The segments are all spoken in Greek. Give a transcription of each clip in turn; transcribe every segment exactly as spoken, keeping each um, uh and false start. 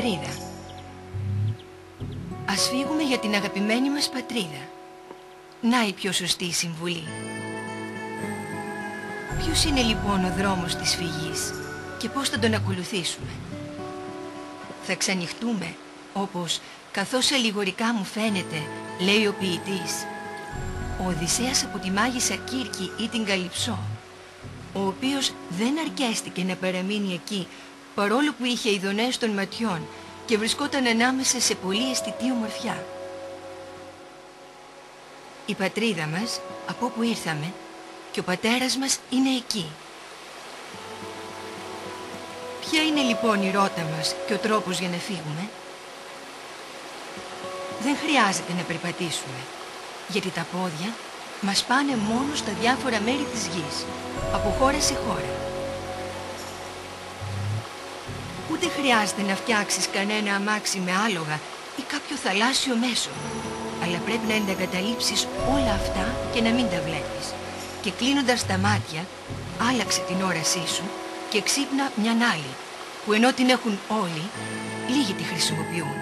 πατρίδα. Ας φύγουμε για την αγαπημένη μας πατρίδα. Να η πιο σωστή συμβουλή. Ποιος είναι λοιπόν ο δρόμος της φυγής και πώς θα τον ακολουθήσουμε? Θα ξανοιχτούμε όπως, καθώς αλληγορικά μου φαίνεται, λέει ο ποιητής, ο Οδυσσέας από τη μάγισσα Κύρκη ή την Καλυψό, ο οποίος δεν αρκέστηκε να παραμείνει εκεί παρόλο που είχε ειδονές των ματιών και βρισκόταν ανάμεσα σε πολύ αισθητή ομορφιά. Η πατρίδα μας, από όπου ήρθαμε, και ο πατέρας μας είναι εκεί. Ποια είναι λοιπόν η ρότα μας και ο τρόπος για να φύγουμε? Δεν χρειάζεται να περπατήσουμε, γιατί τα πόδια μας πάνε μόνο στα διάφορα μέρη της γης, από χώρα σε χώρα. Ούτε χρειάζεται να φτιάξεις κανένα αμάξι με άλογα ή κάποιο θαλάσσιο μέσο, αλλά πρέπει να εγκαταλείψεις όλα αυτά και να μην τα βλέπεις. Και κλείνοντας τα μάτια, άλλαξε την όρασή σου και ξύπνα μιαν άλλη, που ενώ την έχουν όλοι, λίγοι τη χρησιμοποιούν.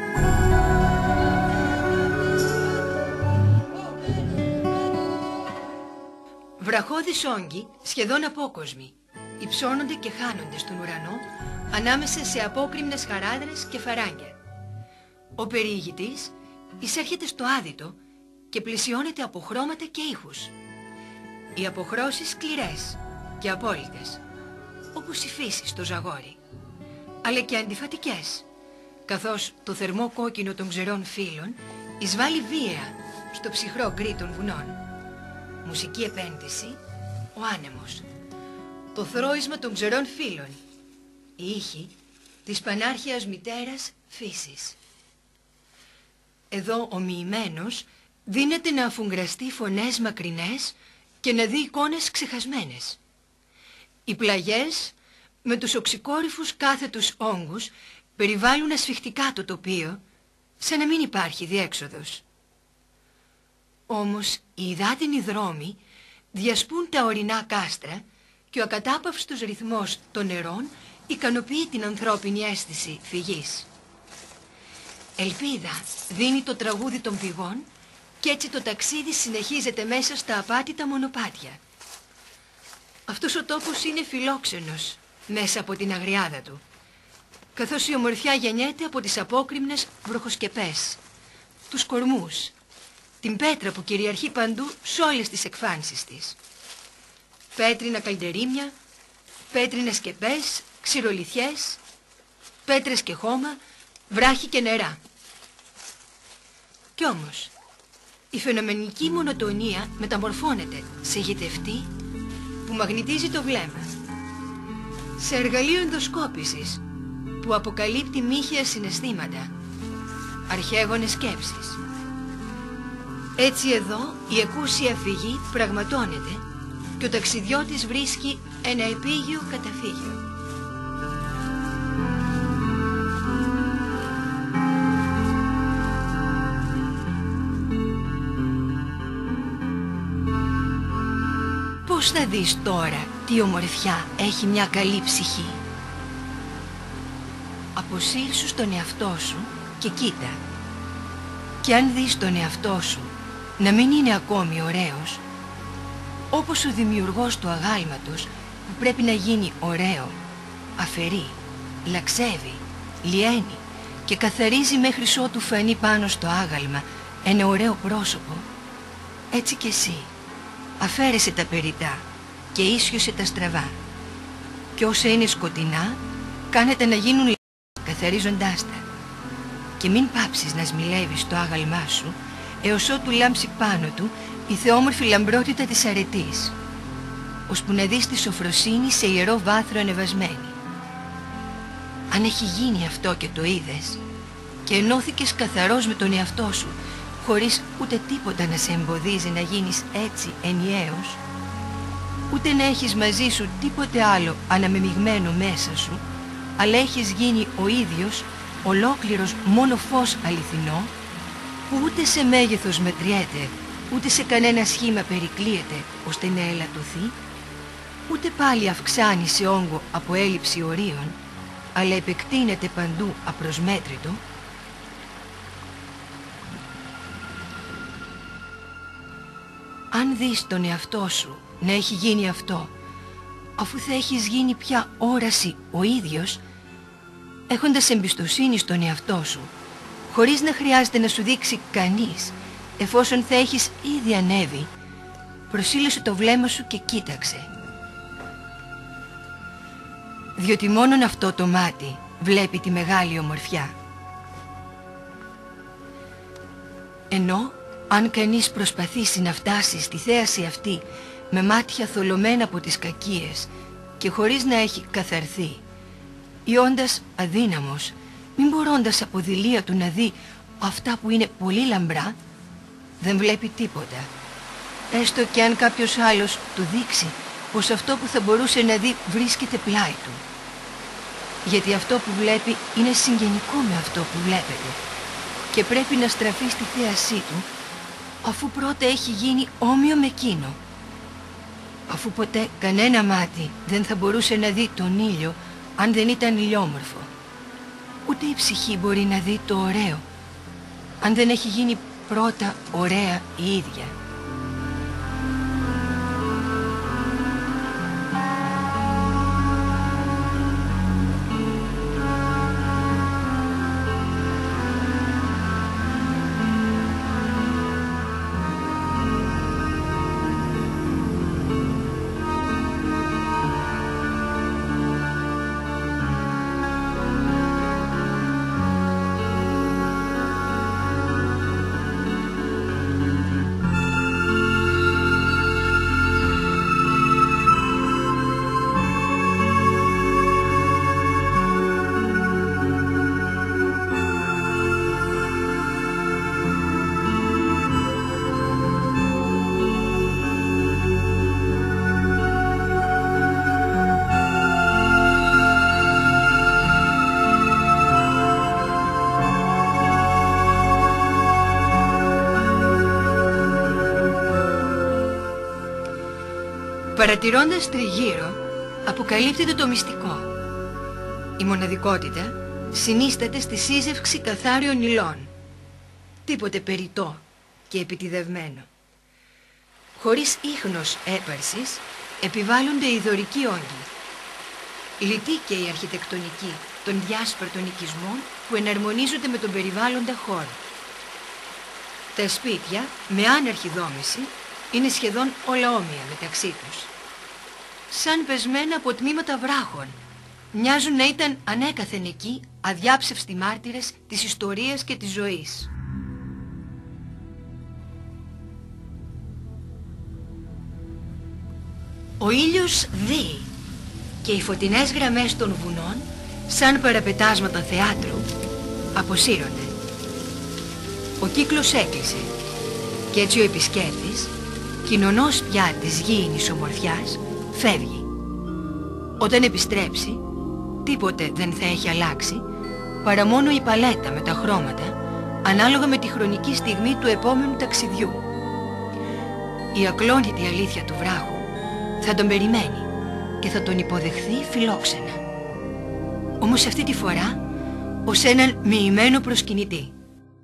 Βραχώδεις όγκοι, σχεδόν απόκοσμοι, υψώνονται και χάνονται στον ουρανό ανάμεσα σε απόκρημνες χαράδρες και φαράγγια. Ο περιηγητής εισέρχεται στο άδυτο και πλαισιώνεται από χρώματα και ήχους. Οι αποχρώσεις σκληρές και απόλυτες, όπως η φύση στο ζαγόρι, αλλά και αντιφατικές, καθώς το θερμό κόκκινο των ξερών φύλων εισβάλλει βίαια στο ψυχρό γκρι των βουνών. Μουσική επένδυση, ο άνεμος, το θρώισμα των ξερών φύλων, η ήχη της πανάρχαιας μητέρας φύσης. Εδώ ο μοιημένος δίνεται να αφουγκραστεί φωνές μακρινές και να δει εικόνες ξεχασμένες. Οι πλαγιές με τους οξυκόρυφους κάθετους όγκους περιβάλλουν ασφιχτικά το τοπίο, σαν να μην υπάρχει διέξοδος. Όμως οι υδάτινοι δρόμοι διασπούν τα ορεινά κάστρα και ο ακατάπαυστος ρυθμός των νερών ικανοποιεί την ανθρώπινη αίσθηση φυγής. Ελπίδα δίνει το τραγούδι των πηγών και έτσι το ταξίδι συνεχίζεται μέσα στα απάτητα μονοπάτια. Αυτός ο τόπος είναι φιλόξενος μέσα από την αγριάδα του, καθώς η ομορφιά γεννιέται από τις απόκρημνες βροχοσκεπές, τους κορμούς, την πέτρα που κυριαρχεί παντού σε όλες τις εκφάνσεις της. Πέτρινα καλντερίμια, πέτρινες σκεπές, ξηρολιθιές, πέτρες και χώμα, βράχη και νερά. Κι όμως, η φαινομενική μονοτονία μεταμορφώνεται σε γητευτή που μαγνητίζει το βλέμμα, σε εργαλείο ενδοσκόπησης που αποκαλύπτει μύχια συναισθήματα, αρχαίγονες σκέψεις. Έτσι εδώ η εκούσια φυγή πραγματώνεται και ο ταξιδιώτης βρίσκει ένα επίγειο καταφύγιο. Πώς θα δεις τώρα τι ομορφιά έχει μια καλή ψυχή? Αποσύρσου στον εαυτό σου και κοίτα. Και αν δεις τον εαυτό σου να μην είναι ακόμη ωραίος, όπως ο δημιουργός του αγάλματος που πρέπει να γίνει ωραίο, αφαιρεί, λαξεύει, λιένει και καθαρίζει μέχρι ότου φανεί πάνω στο άγαλμα ένα ωραίο πρόσωπο, έτσι κι εσύ αφαίρεσε τα περιτά και ίσιοσε τα στραβά, και όσα είναι σκοτεινά κάνετε να γίνουν λεπτά καθαρίζοντάς τα, και μην πάψεις να σμιλεύεις το άγαλμά σου έως ότου λάμψει πάνω του η θεόμορφη λαμπρότητα της αρετής, ώσπου να δεις τη σοφροσύνη σε ιερό βάθρο ανεβασμένη. Αν έχει γίνει αυτό και το είδες και ενώθηκες καθαρός με τον εαυτό σου, χωρίς ούτε τίποτα να σε εμποδίζει να γίνεις έτσι ενιαίος, ούτε να έχεις μαζί σου τίποτε άλλο αναμεμειγμένο μέσα σου, αλλά έχεις γίνει ο ίδιος ολόκληρος μόνο φως αληθινό, που ούτε σε μέγεθος μετριέται, ούτε σε κανένα σχήμα περικλείεται ώστε να ελαττωθεί, ούτε πάλι αυξάνει σε όγκο από έλλειψη ορίων, αλλά επεκτείνεται παντού απροσμέτρητο, αν δεις τον εαυτό σου να έχει γίνει αυτό, αφού θα έχεις γίνει πια όραση ο ίδιος, έχοντας εμπιστοσύνη στον εαυτό σου, χωρίς να χρειάζεται να σου δείξει κανείς, εφόσον θα έχεις ήδη ανέβει, προσήλωσε το βλέμμα σου και κοίταξε. Διότι μόνον αυτό το μάτι βλέπει τη μεγάλη ομορφιά. Ενώ αν κανείς προσπαθήσει να φτάσει στη θέαση αυτή με μάτια θολωμένα από τις κακίες και χωρίς να έχει καθαρθεί, ή όντας αδύναμος, μην μπορώντας από δειλία του να δει αυτά που είναι πολύ λαμπρά, δεν βλέπει τίποτα, έστω και αν κάποιος άλλος του δείξει πως αυτό που θα μπορούσε να δει βρίσκεται πλάι του. Γιατί αυτό που βλέπει είναι συγγενικό με αυτό που βλέπετε και πρέπει να στραφεί στη θέασή του, αφού πρώτα έχει γίνει όμοιο με εκείνο. Αφού ποτέ κανένα μάτι δεν θα μπορούσε να δει τον ήλιο αν δεν ήταν ηλιόμορφο, ούτε η ψυχή μπορεί να δει το ωραίο αν δεν έχει γίνει πρώτα ωραία η ίδια. Παρατηρώντας τριγύρω, αποκαλύπτεται το μυστικό. Η μοναδικότητα συνίσταται στη σύζευξη καθάριων υλών. Τίποτε περιττό και επιτιδευμένο. Χωρίς ίχνος έπαρσης επιβάλλονται οι δωρικοί όγκοι. Λυτή και η αρχιτεκτονική των διάσπαρτων οικισμών που εναρμονίζονται με τον περιβάλλοντα χώρο. Τα σπίτια με άναρχη δόμηση είναι σχεδόν όλα όμοια μεταξύ τους. Σαν πεσμένα από τμήματα βράχων, μοιάζουν να ήταν ανέκαθεν εκεί αδιάψευστοι μάρτυρες της ιστορίας και της ζωής. Ο ήλιος δει και οι φωτεινές γραμμές των βουνών, σαν παραπετάσματα θεάτρου, αποσύρονται. Ο κύκλος έκλεισε και έτσι ο επισκέπτης, κοινωνός πια της γήινης ομορφιάς, φεύγει. Όταν επιστρέψει, τίποτε δεν θα έχει αλλάξει, παρά μόνο η παλέτα με τα χρώματα, ανάλογα με τη χρονική στιγμή του επόμενου ταξιδιού. Η ακλόνητη αλήθεια του βράχου θα τον περιμένει και θα τον υποδεχθεί φιλόξενα. Όμως αυτή τη φορά ως έναν μοιημένο προσκυνητή.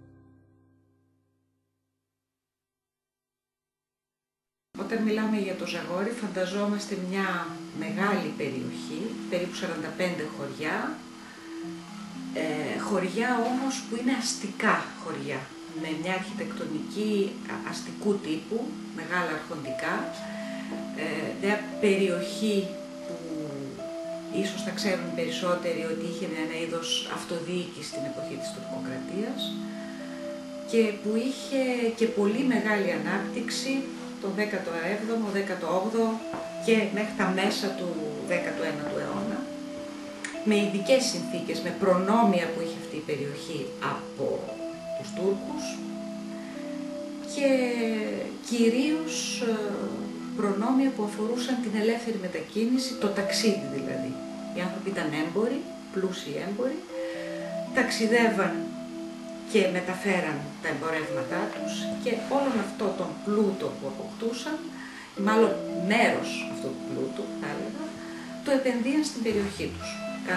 Όταν μιλάμε για το Ζαγόρι, φανταζόμαστε μια μεγάλη περιοχή, περίπου σαράντα πέντε χωριά, ε, χωριά όμως που είναι αστικά χωριά, με μια αρχιτεκτονική αστικού τύπου, μεγάλα αρχοντικά, ε, μια περιοχή που ίσως θα ξέρουν περισσότεροι ότι είχε ένα είδος αυτοδιοίκηση στην εποχή της τουρκοκρατίας και που είχε και πολύ μεγάλη ανάπτυξη το δέκατο έβδομο, δέκατο όγδοο και μέχρι τα μέσα του δέκατου ένατου αιώνα, με ειδικές συνθήκες, με προνόμια που είχε αυτή η περιοχή από τους Τούρκους και κυρίως προνόμια που αφορούσαν την ελεύθερη μετακίνηση, το ταξίδι δηλαδή. Οι άνθρωποι ήταν έμποροι, πλούσιοι έμποροι, ταξιδεύαν και μεταφέραν τα εμπορεύματά τους και όλον αυτό τον πλούτο που αποκτούσαν, μάλλον μέρος αυτού του πλούτου, θα έλεγα, το επενδύαν στην περιοχή τους. Κάναν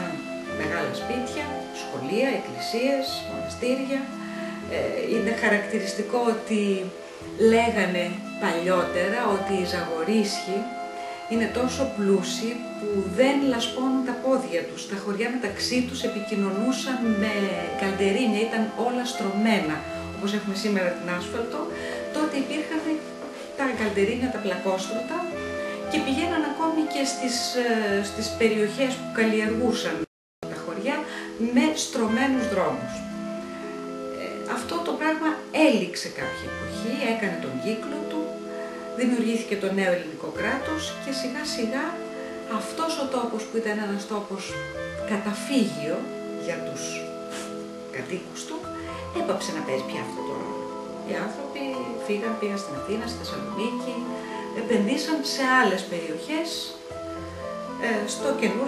μεγάλα σπίτια, σχολεία, εκκλησίες, μοναστήρια. Είναι χαρακτηριστικό ότι λέγανε παλιότερα ότι οι Ζαγορίσχοι είναι τόσο πλούσιοι που δεν λασπώνουν τα πόδια τους. Τα χωριά μεταξύ τους επικοινωνούσαν με καλντερίνια, ήταν όλα στρωμένα, όπως έχουμε σήμερα την άσφαλτο. Τότε υπήρχαν τα καλντερίνια, τα πλακόστρωτα και πηγαίναν ακόμη και στις, στις περιοχές που καλλιεργούσαν τα χωριά με στρωμένους δρόμους. Αυτό το πράγμα έληξε κάποια εποχή, έκανε τον κύκλο του, δημιουργήθηκε το νέο ελληνικό κράτος και σιγά σιγά αυτός ο τόπος που ήταν ένας τόπος καταφύγιο για τους κατοίκους του, έπαψε να παίζει πια αυτό το ρόλο. Οι άνθρωποι φύγαν, πήγαν στην Αθήνα, στη Θεσσαλονίκη, επενδύσαν σε άλλες περιοχές, στο καινούριο.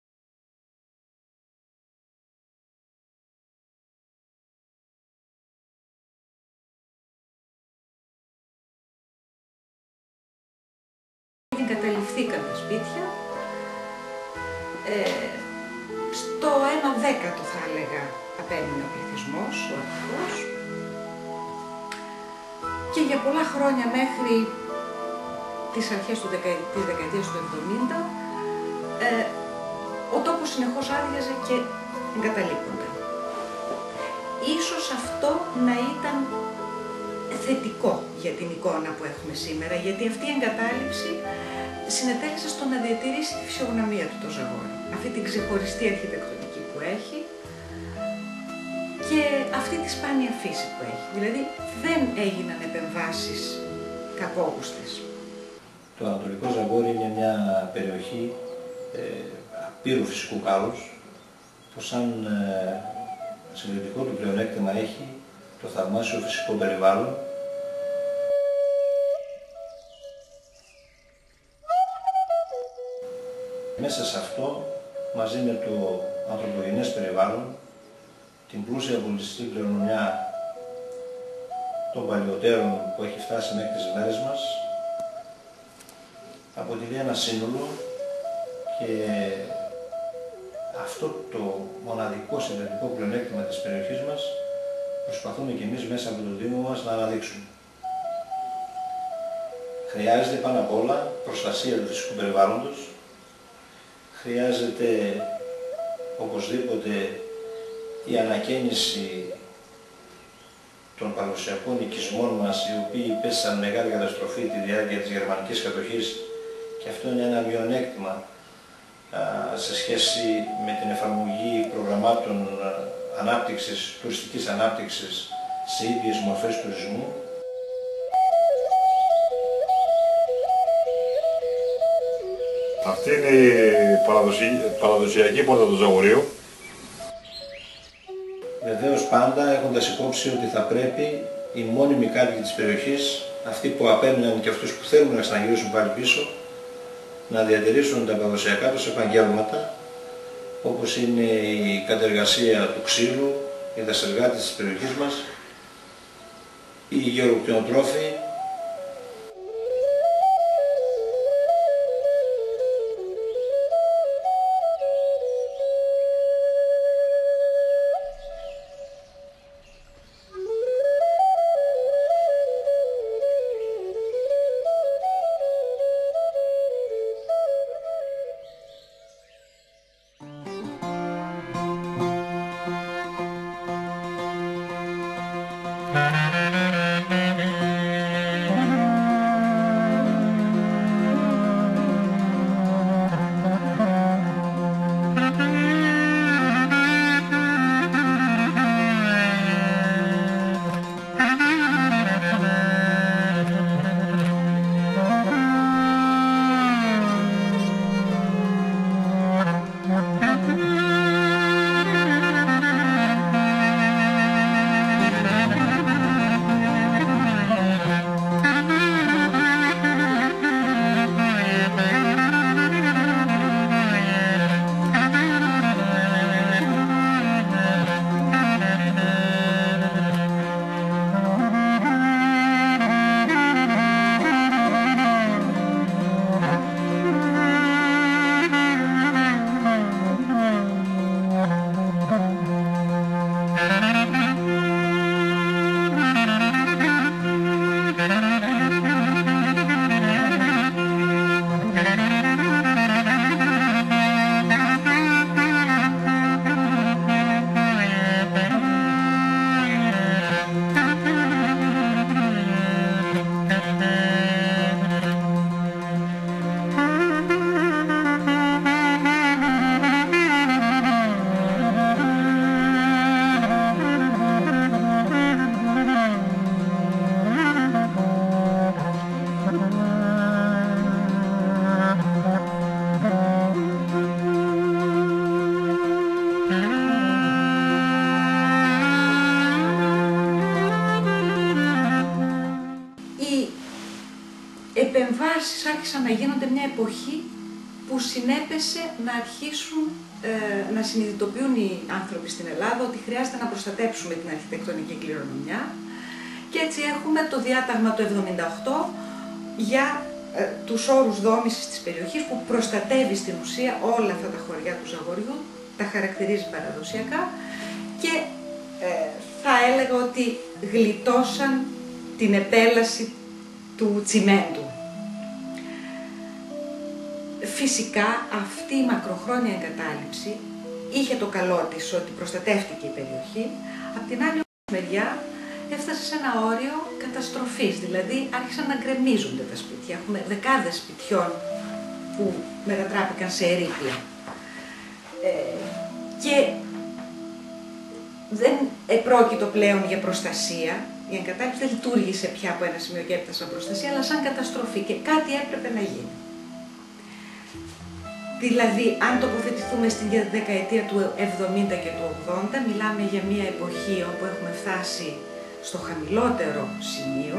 Καταληφθήκαν τα σπίτια, ε, στο ένα δέκατο θα έλεγα απέμεινε ο πληθυσμός, ο αρχικός, και για πολλά χρόνια μέχρι τις αρχές του δεκα, της δεκαετίας του εβδομήντα ε, ο τόπος συνεχώς άδειαζε και εγκαταλείπονταν. Ίσως αυτό να ήταν θετικό για την εικόνα που έχουμε σήμερα, γιατί αυτή η εγκατάλειψη συνετέλεσε στο να διατηρήσει τη φυσιογνωμία του το Ζαγόρι, αυτή την ξεχωριστή αρχιτεκτονική που έχει και αυτή τη σπάνια φύση που έχει. Δηλαδή δεν έγιναν επεμβάσεις κακόγουστες. Το Ανατολικό Ζαγόρι είναι μια περιοχή ε, απείρου φυσικού κάλους που σαν ε, συγκριτικό του πλεονέκτημα έχει το θαυμάσιο φυσικό περιβάλλον. Μέσα σε αυτό, μαζί με το ανθρωπογενές περιβάλλον, την πλούσια πολιτιστική κληρονομιά των παλιωτέρων που έχει φτάσει μέχρι τις μέρες μας, αποτελεί ένα σύνολο και αυτό το μοναδικό συγκριτικό πλεονέκτημα της περιοχής μας προσπαθούμε και εμείς μέσα από το Δήμο μας να αναδείξουμε. Χρειάζεται πάνω απ' όλα προστασία του φυσικού περιβάλλοντος, χρειάζεται οπωσδήποτε η ανακαίνιση των παραδοσιακών οικισμών μας, οι οποίοι υπέστησαν μεγάλη καταστροφή τη διάρκεια της γερμανικής κατοχής, και αυτό είναι ένα μειονέκτημα α, σε σχέση με την εφαρμογή προγραμμάτων α, ανάπτυξης, τουριστικής ανάπτυξης σε ίδιες μορφές τουρισμού. Αυτή είναι η παραδοσιακή πόρτα του Ζαγορείου. Βεβαίως πάντα έχοντας υπόψη ότι θα πρέπει οι μόνιμοι κάτοικοι της περιοχής, αυτοί που απέμειναν και αυτούς που θέλουν να ξαναγυρίσουν πάλι πίσω, να διατηρήσουν τα παραδοσιακά τους επαγγέλματα, όπως είναι η κατεργασία του ξύλου, οι δασεργάτες της περιοχής μας, οι γεωκτηνοτρόφοι, επεμβάσεις άρχισαν να γίνονται μια εποχή που συνέπεσε να αρχίσουν ε, να συνειδητοποιούν οι άνθρωποι στην Ελλάδα ότι χρειάζεται να προστατέψουμε την αρχιτεκτονική κληρονομιά, και έτσι έχουμε το διάταγμα του εβδομήντα οκτώ για ε, τους όρους δόμησης της περιοχής, που προστατεύει στην ουσία όλα αυτά τα χωριά του Ζαγοριού, τα χαρακτηρίζει παραδοσιακά και ε, θα έλεγα ότι γλιτώσαν την επέλαση του τσιμέντου. Φυσικά αυτή η μακροχρόνια εγκατάλειψη είχε το καλό της ότι προστατεύτηκε η περιοχή, απ' την άλλη μεριά έφτασε σε ένα όριο καταστροφής, δηλαδή άρχισαν να γκρεμίζονται τα σπίτια. Έχουμε δεκάδες σπιτιών που μετατράπηκαν σε ερείπια. Ε, και δεν επρόκειτο πλέον για προστασία, η εγκατάλειψη δεν λειτουργήσε πια από ένα σημείο και έπειτα σαν προστασία, αλλά σαν καταστροφή, και κάτι έπρεπε να γίνει. Δηλαδή, αν τοποθετηθούμε στην δεκαετία του εβδομήντα και του ογδόντα, μιλάμε για μια εποχή όπου έχουμε φτάσει στο χαμηλότερο σημείο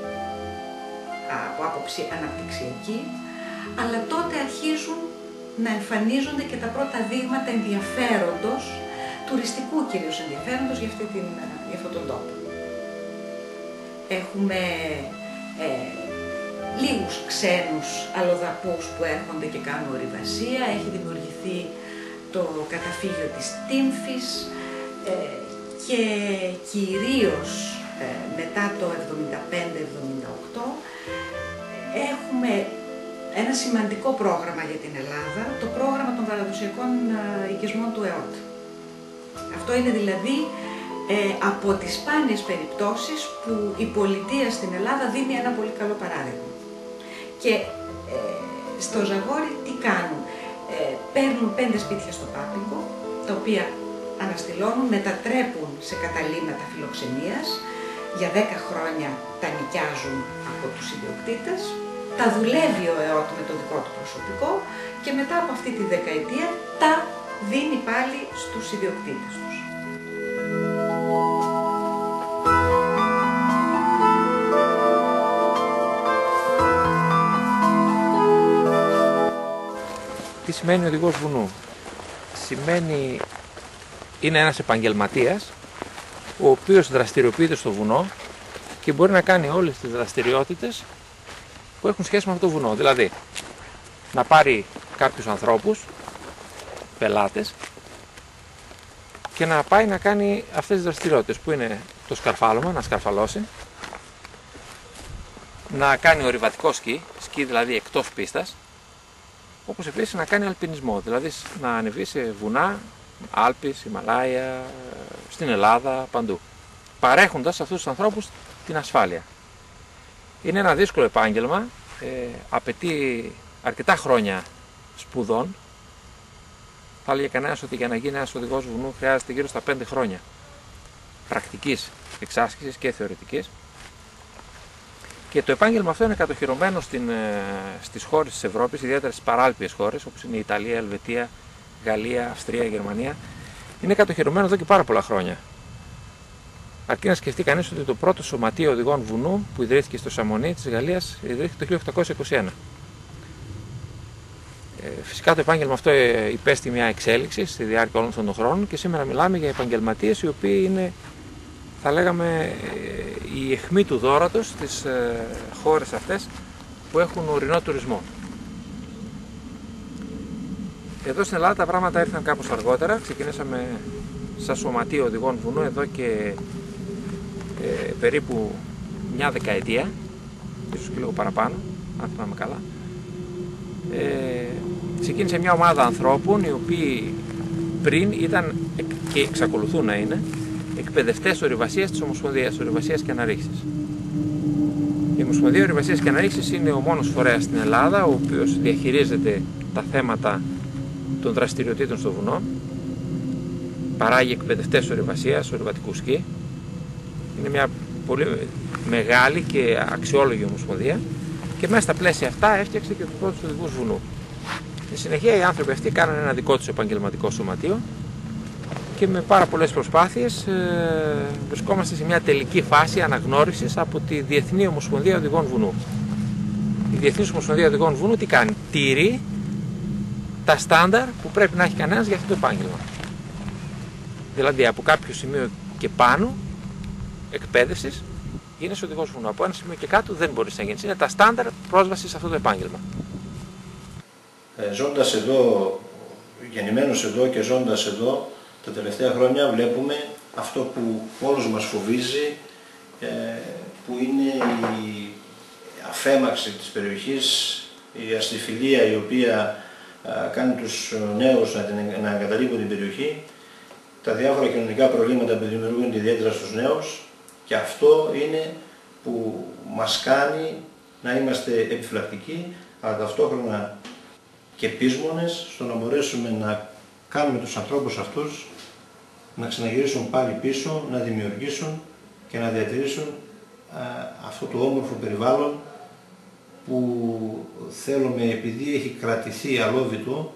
από άποψη αναπτυξιακή, αλλά τότε αρχίζουν να εμφανίζονται και τα πρώτα δείγματα ενδιαφέροντος, τουριστικού κυρίως ενδιαφέροντος για, αυτή την, για αυτόν τον τόπο. Έχουμε ε, λίγους ξένους αλλοδαπούς που έρχονται και κάνουν ορειβασία, έχει δημιουργηθεί το καταφύγιο της Τύμφης ε, και κυρίως ε, μετά το εβδομήντα πέντε εβδομήντα οκτώ έχουμε ένα σημαντικό πρόγραμμα για την Ελλάδα, το πρόγραμμα των παραδοσιακών οικισμών του Ε Ο Τ. Αυτό είναι δηλαδή ε, από τις σπάνιες περιπτώσεις που η πολιτεία στην Ελλάδα δίνει ένα πολύ καλό παράδειγμα. Και ε, στο Ζαγόρι τι κάνουν, ε, παίρνουν πέντε σπίτια στο Πάπικο, τα οποία αναστηλώνουν, μετατρέπουν σε καταλύματα φιλοξενίας, για δέκα χρόνια τα νοικιάζουν από τους ιδιοκτήτες, τα δουλεύει ο Ε Ο Τ με το δικό του προσωπικό και μετά από αυτή τη δεκαετία τα δίνει πάλι στους ιδιοκτήτες τους. Τι σημαίνει οδηγός βουνού? Σημαίνει είναι ένας επαγγελματίας ο οποίος δραστηριοποιείται στο βουνό και μπορεί να κάνει όλες τις δραστηριότητες που έχουν σχέση με αυτό το βουνό. Δηλαδή, να πάρει κάποιους ανθρώπους, πελάτες, και να πάει να κάνει αυτές τις δραστηριότητες που είναι το σκαρφάλωμα, να σκαρφαλώσει, να κάνει ορειβατικό σκι, σκι δηλαδή εκτός πίστας, όπως επίσης να κάνει αλπινισμό, δηλαδή να ανεβεί σε βουνά, Άλπεις, Ιμαλάια, στην Ελλάδα, παντού, παρέχοντας αυτούς τους ανθρώπους την ασφάλεια. Είναι ένα δύσκολο επάγγελμα, ε, απαιτεί αρκετά χρόνια σπουδών. Θα έλεγε κανένας ότι για να γίνει ένας οδηγός βουνού χρειάζεται γύρω στα πέντε χρόνια πρακτικής εξάσκησης και θεωρητικής. Και το επάγγελμα αυτό είναι κατοχυρωμένο στην, στις χώρες της Ευρώπης, ιδιαίτερα στις παράλπιες χώρες, όπως είναι η Ιταλία, η Ελβετία, Γαλλία, Αυστρία, Γερμανία. Είναι κατοχυρωμένο εδώ και πάρα πολλά χρόνια. Αρκεί να σκεφτεί κανείς ότι το πρώτο σωματείο οδηγών βουνού που ιδρύθηκε στο Σαμονί της Γαλλίας ιδρύθηκε το χίλια οκτακόσια είκοσι ένα. Ε, φυσικά το επάγγελμα αυτό υπέστη μια εξέλιξη στη διάρκεια όλων αυτών των χρόνων και σήμερα μιλάμε για επαγγελματίες οι οποίοι είναι, θα λέγαμε, η αιχμή του δώρατος στις ε, χώρες αυτές που έχουν ορεινό τουρισμό. Εδώ στην Ελλάδα τα πράγματα ήρθαν κάπως αργότερα. Ξεκινήσαμε σαν σωματείο οδηγών βουνού εδώ και ε, περίπου μια δεκαετία, ίσως και λίγο παραπάνω, αν θυμάμαι καλά. Ε, ξεκίνησε μια ομάδα ανθρώπων οι οποίοι πριν ήταν και εξακολουθούν να είναι εκπαιδευτές ορειβασίας της Ομοσπονδίας Ορειβασίας και Αναρρίξης. Η Ομοσπονδία Ορειβασίας και Αναρρίξης είναι ο μόνος φορέας στην Ελλάδα ο οποίος διαχειρίζεται τα θέματα των δραστηριοτήτων στο βουνό, παράγει εκπαιδευτές ορειβασίας, ορειβατικού σκι. Είναι μια πολύ μεγάλη και αξιόλογη ομοσπονδία και μέσα στα πλαίσια αυτά έφτιαξε και τους πρώτους οδηγούς βουνού. Στη συνεχεία οι άνθρωποι αυτοί κάνανε ένα δικό τους επαγγελματικό σωματείο και με πάρα πολλές προσπάθειες ε, βρισκόμαστε σε μια τελική φάση αναγνώρισης από τη Διεθνή Ομοσπονδία Οδηγών Βουνού. Η Διεθνής Ομοσπονδία Οδηγών Βουνού τι κάνει? Τηρεί τα στάνταρ που πρέπει να έχει κανένας για αυτό το επάγγελμα. Δηλαδή από κάποιο σημείο και πάνω εκπαίδευσης γίνεσαι οδηγός βουνού. Από ένα σημείο και κάτω δεν μπορείς να γίνεις. Είναι τα στάνταρ πρόσβαση σε αυτό το επάγγελμα. Ε, ζώντας εδώ, γεννημένος εδώ και ζώντας εδώ, τα τελευταία χρόνια βλέπουμε αυτό που όλους μας φοβίζει, ε, που είναι η αφέμαξη της περιοχής, η αστιφιλία η οποία ε, κάνει τους νέους να, την, να εγκαταλείπουν την περιοχή, τα διάφορα κοινωνικά προβλήματα που δημιουργούνται ιδιαίτερα στους νέους, και αυτό είναι που μας κάνει να είμαστε επιφυλακτικοί, αλλά ταυτόχρονα και πείσμονες στο να μπορέσουμε να κάνουμε τους ανθρώπους αυτούς να ξαναγυρίσουν πάλι πίσω, να δημιουργήσουν και να διατηρήσουν α, αυτό το όμορφο περιβάλλον που θέλουμε, επειδή έχει κρατηθεί αλόβητο,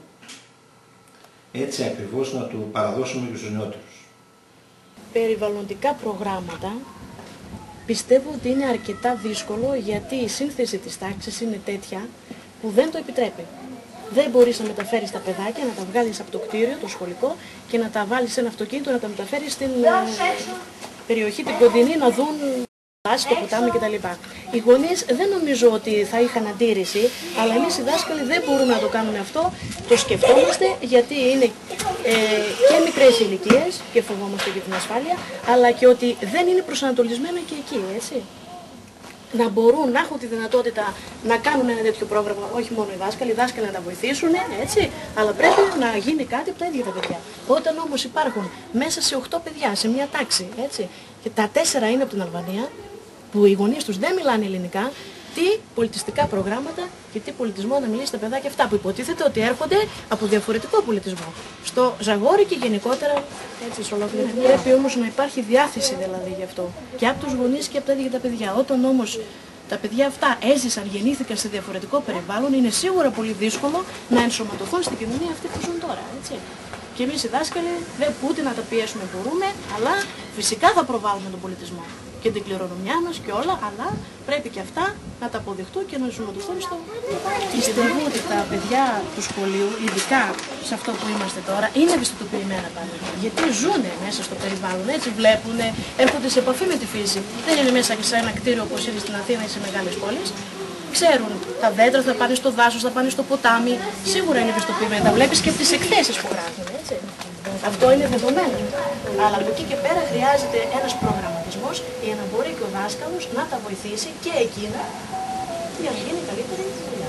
έτσι ακριβώς να το παραδώσουμε και στους νεότερους. Περιβαλλοντικά προγράμματα πιστεύω ότι είναι αρκετά δύσκολο, γιατί η σύνθεση της τάξης είναι τέτοια που δεν το επιτρέπει. Δεν μπορείς να μεταφέρεις τα παιδάκια, να τα βγάλεις από το κτίριο, το σχολικό, και να τα βάλεις σε ένα αυτοκίνητο, να τα μεταφέρεις στην ε, περιοχή την κοντινή, να δουν το ποτάμι κτλ. Οι γονείς δεν νομίζω ότι θα είχαν αντίρρηση, αλλά εμείς οι δάσκαλοι δεν μπορούμε να το κάνουμε αυτό. Το σκεφτόμαστε, γιατί είναι ε, και μικρές ηλικίες και φοβόμαστε για την ασφάλεια, αλλά και ότι δεν είναι προσανατολισμένα και εκεί, έτσι. Να μπορούν να έχουν τη δυνατότητα να κάνουν ένα τέτοιο πρόγραμμα, όχι μόνο οι δάσκαλοι, οι δάσκαλοι να τα βοηθήσουν, έτσι, αλλά πρέπει να γίνει κάτι από τα ίδια τα παιδιά. Όταν όμως υπάρχουν μέσα σε οκτώ παιδιά, σε μια τάξη, έτσι, και τα τέσσερα είναι από την Αλβανία, που οι γονείς τους δεν μιλάνε ελληνικά, τι πολιτιστικά προγράμματα και τι πολιτισμό να μιλήσει στα παιδάκια αυτά, που υποτίθεται ότι έρχονται από διαφορετικό πολιτισμό. Στο Ζαγόρι και γενικότερα, έτσι, σε ολόκληρη την Πρέπει όμως να υπάρχει διάθεση δηλαδή γι' αυτό. Και από τους γονείς και από τα ίδια τα παιδιά. Όταν όμως τα παιδιά αυτά έζησαν, γεννήθηκαν σε διαφορετικό περιβάλλον, είναι σίγουρα πολύ δύσκολο να ενσωματωθούν στην κοινωνία αυτή που ζουν τώρα, έτσι. Και εμείς οι δάσκαλοι δεν ούτε να τα πιέσουμε μπορούμε, αλλά φυσικά θα προβάλλουμε τον πολιτισμό και την κληρονομιά μας και όλα, αλλά πρέπει και αυτά να τα αποδεχτούν και να ενσωματωθούν στο. Πιστεύω ότι τα παιδιά του σχολείου, ειδικά σε αυτό που είμαστε τώρα, είναι ευαισθητοποιημένα πάντα. Γιατί ζουν μέσα στο περιβάλλον, έτσι βλέπουν, έρχονται σε επαφή με τη φύση. Δεν είναι μέσα σε ένα κτίριο όπως είναι στην Αθήνα ή σε μεγάλες πόλεις. Ξέρουν τα δέντρα, θα πάνε στο δάσος, θα πάνε στο ποτάμι. Σίγουρα είναι ευαισθητοποιημένα. Τα βλέπεις και από τις εκθέσεις που γράφουν, έτσι. Αυτό είναι δεδομένο. Αλλά από εκεί και πέρα χρειάζεται ένας προγραμματισμός για να μπορεί και ο δάσκαλος να τα βοηθήσει και εκείνα για να γίνει καλύτερη δουλειά.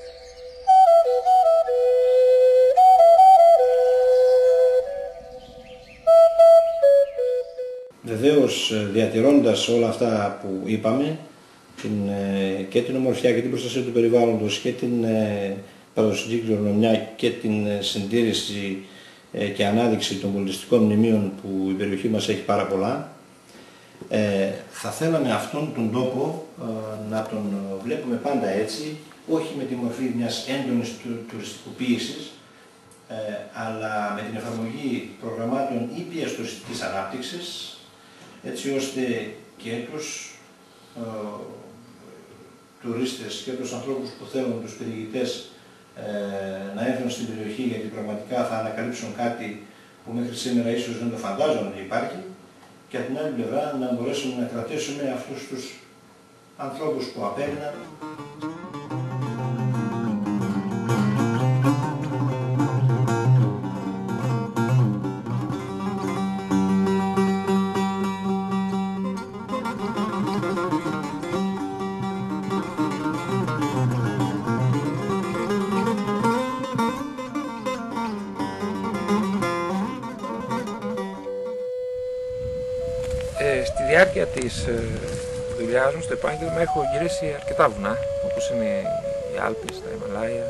Βεβαίως, διατηρώντας όλα αυτά που είπαμε, την, και την ομορφιά και την προστασία του περιβάλλοντος και την ε, παραδοσιακή κληρονομιά και την ε, συντήρηση ε, και ανάδειξη των πολιτιστικών μνημείων που η περιοχή μας έχει πάρα πολλά, ε, θα θέλαμε αυτόν τον τόπο ε, να τον βλέπουμε πάντα έτσι, όχι με τη μορφή μιας έντονης του, τουριστικοποίησης, ε, αλλά με την εφαρμογή προγραμμάτων ήπιας τουριστικής ανάπτυξης, έτσι ώστε και τους ε, τουρίστες και τους ανθρώπους που θέλουν, τους περιηγητές, ε, να έρθουν στην περιοχή, γιατί πραγματικά θα ανακαλύψουν κάτι που μέχρι σήμερα ίσως δεν το φαντάζονται ότι υπάρχει, και από την άλλη πλευρά να μπορέσουμε να κρατήσουμε αυτούς τους ανθρώπους που απέμειναν. Στη διάρκεια της ε, δουλειάς μου στο επάγγελμα έχω γυρίσει αρκετά βουνά, όπως είναι οι Άλπεις, τα Ιμαλάια,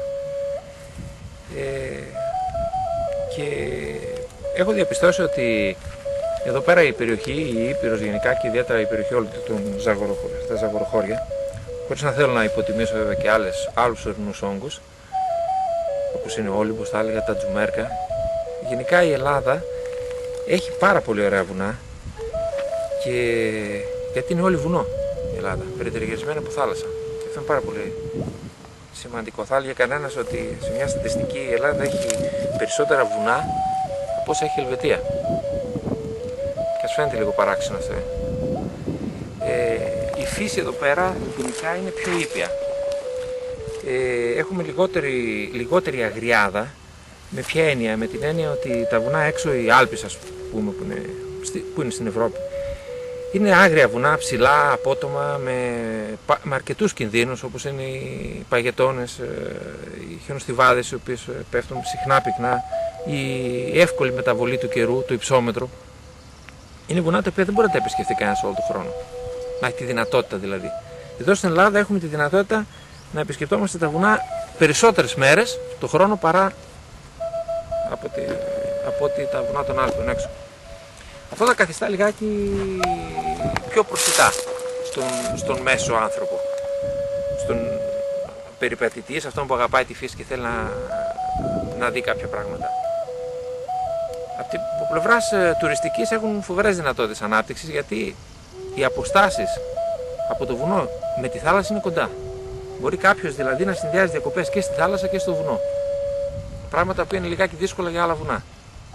ε, και έχω διαπιστώσει ότι εδώ πέρα η περιοχή, η Ήπειρος γενικά και ιδιαίτερα η περιοχή όλη των ζαγοροχώρια, τα ζαγοροχώρια, χωρίς να θέλω να υποτιμήσω βέβαια και άλλες, άλλους ορεινούς όγκους, όπως είναι ο Όλυμπος, θα έλεγα, τα Τζουμέρκα. Γενικά η Ελλάδα έχει πάρα πολύ ωραία βουνά, και γιατί είναι όλη βουνό η Ελλάδα, περιτριγυρισμένη από θάλασσα. Και Αυτό είναι πάρα πολύ σημαντικό. Θα έλεγε κανένας ότι σε μια στατιστική η Ελλάδα έχει περισσότερα βουνά από όσα έχει η Ελβετία. Και ας φαίνεται λίγο παράξενο αυτό. Ε, η φύση εδώ πέρα γενικά είναι πιο ήπια. Ε, έχουμε λιγότερη, λιγότερη αγριάδα. Με ποια έννοια? Με την έννοια ότι τα βουνά έξω, οι Άλπεις ας πούμε, που είναι, που είναι στην Ευρώπη, είναι άγρια βουνά, ψηλά, απότομα, με, με αρκετούς κινδύνους, όπως είναι οι παγετώνες, οι χιονοστιβάδες, οι οποίες πέφτουν συχνά πυκνά, η εύκολη μεταβολή του καιρού, το υψόμετρο. Είναι βουνά τα οποία δεν μπορεί να τα επισκεφτεί κανένας όλο τον χρόνο. Να έχει τη δυνατότητα δηλαδή. Εδώ στην Ελλάδα έχουμε τη δυνατότητα να επισκεπτόμαστε τα βουνά περισσότερες μέρες το χρόνο παρά από, τη, από ότι τα βουνά των Άλπων έξω. Αυτό τα καθιστά λιγάκι πιο προσιτά στον, στον μέσο άνθρωπο, στον περιπατητή, σε αυτόν που αγαπάει τη φύση και θέλει να, να δει κάποια πράγματα. Από την πλευράς ε, τουριστικής έχουν φοβερές δυνατότητες ανάπτυξης, γιατί οι αποστάσεις από το βουνό με τη θάλασσα είναι κοντά. Μπορεί κάποιος δηλαδή να συνδυάζει διακοπές και στη θάλασσα και στο βουνό. Πράγματα που είναι λιγάκι δύσκολα για άλλα βουνά.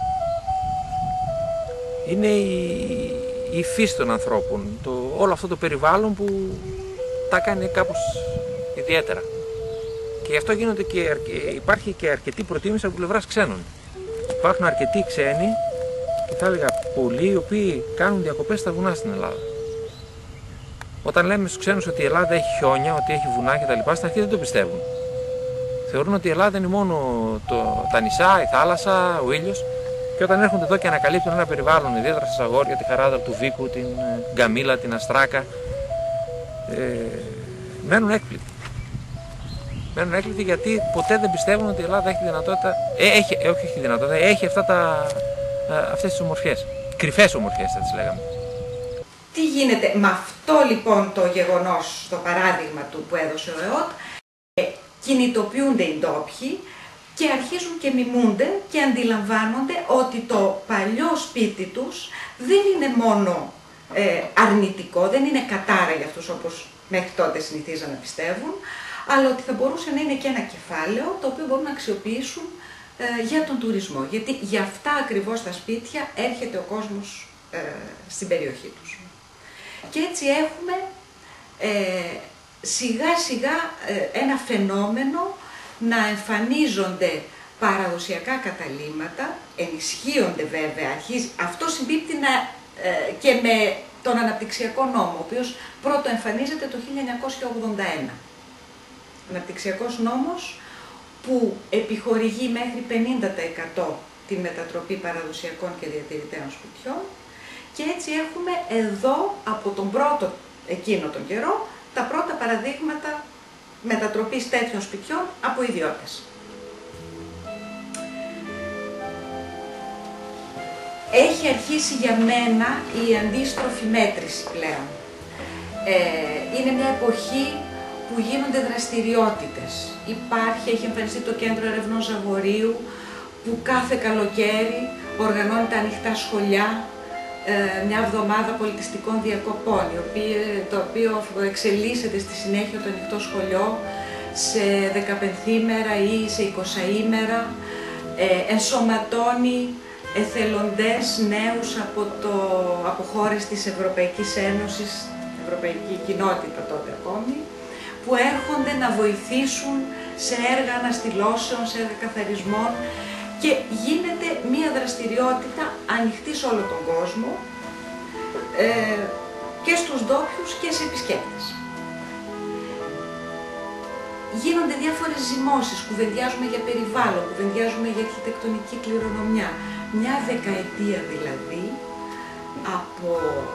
Είναι η, η φύση των ανθρώπων, το, όλο αυτό το περιβάλλον που τα κάνει κάπως ιδιαίτερα. Και γι' αυτό γίνονται και, υπάρχει και αρκετή προτίμηση από πλευράς ξένων. Υπάρχουν αρκετοί ξένοι, και θα έλεγα πολλοί, οι οποίοι κάνουν διακοπές στα βουνά στην Ελλάδα. Όταν λέμε στους ξένους ότι η Ελλάδα έχει χιόνια, ότι έχει βουνά κτλ., στην αρχή δεν το πιστεύουν. Θεωρούν ότι η Ελλάδα είναι μόνο το, τα νησιά, η θάλασσα, ο ήλιος. Και όταν έρχονται εδώ και ανακαλύπτουν ένα περιβάλλον, ιδιαίτερα στα Ζαγόρια, τη Χαράδα του Βίκου, την Γκαμίλα, την Αστράκα, ε, μένουν έκπληκτοι. Μένουν έκπληκτοι γιατί ποτέ δεν πιστεύουν ότι η Ελλάδα έχει δυνατότητα, ε, έχει, ε, όχι έχει δυνατότητα, έχει αυτά τα, ε, αυτές τις ομορφιές, κρυφές ομορφιές θα τις λέγαμε. Τι γίνεται με αυτό λοιπόν το γεγονός, το παράδειγμα του που έδωσε ο ΕΟΤ, ε, κινητοποιούνται οι ντόπιοι και αρχίζουν και μιμούνται και αντιλαμβάνονται ότι το παλιό σπίτι τους δεν είναι μόνο ε, αρνητικό, δεν είναι κατάρα για αυτούς όπως μέχρι τότε συνηθίζαν να πιστεύουν, αλλά ότι θα μπορούσε να είναι και ένα κεφάλαιο το οποίο μπορούν να αξιοποιήσουν ε, για τον τουρισμό. Γιατί για αυτά ακριβώς τα σπίτια έρχεται ο κόσμος ε, στην περιοχή τους. Και έτσι έχουμε ε, σιγά σιγά ε, ένα φαινόμενο να εμφανίζονται παραδοσιακά καταλύματα, ενισχύονται βέβαια, αρχίζει, αυτό συμπίπτει να, ε, και με τον αναπτυξιακό νόμο, ο οποίος πρώτο εμφανίζεται το χίλια εννιακόσια ογδόντα ένα. Αναπτυξιακός νόμος που επιχορηγεί μέχρι πενήντα τοις εκατό τη μετατροπή παραδοσιακών και διατηρητέων σπιτιών, και έτσι έχουμε εδώ από τον πρώτο εκείνο τον καιρό τα πρώτα παραδείγματα μετατροπής τέτοιων σπιτιών από ιδιώτες. Έχει αρχίσει για μένα η αντίστροφη μέτρηση πλέον. Ε, είναι μια εποχή που γίνονται δραστηριότητες. Υπάρχει, έχει εμφανιστεί το Κέντρο Ερευνών Ζαγορείου, που κάθε καλοκαίρι οργανώνει τα ανοιχτά σχολιά, μια εβδομάδα πολιτιστικών διακοπών, το οποίο εξελίσσεται στη συνέχεια το ανοιχτό σχολείο σε δεκαπενθήμερα ή σε εικοσαήμερα, ε, ενσωματώνει εθελοντές νέους από, το, από χώρες της Ευρωπαϊκής Ένωσης, Ευρωπαϊκή Κοινότητα τότε ακόμη, που έρχονται να βοηθήσουν σε έργα αναστηλώσεων, σε έργα καθαρισμών, και γίνεται μία δραστηριότητα ανοιχτή σε όλο τον κόσμο, ε, και στους ντόπιους και σε επισκέπτες. Γίνονται διάφορες ζυμώσεις, κουβεντιάζουμε για περιβάλλον, κουβεντιάζουμε για αρχιτεκτονική κληρονομιά. Μια δεκαετία δηλαδή, από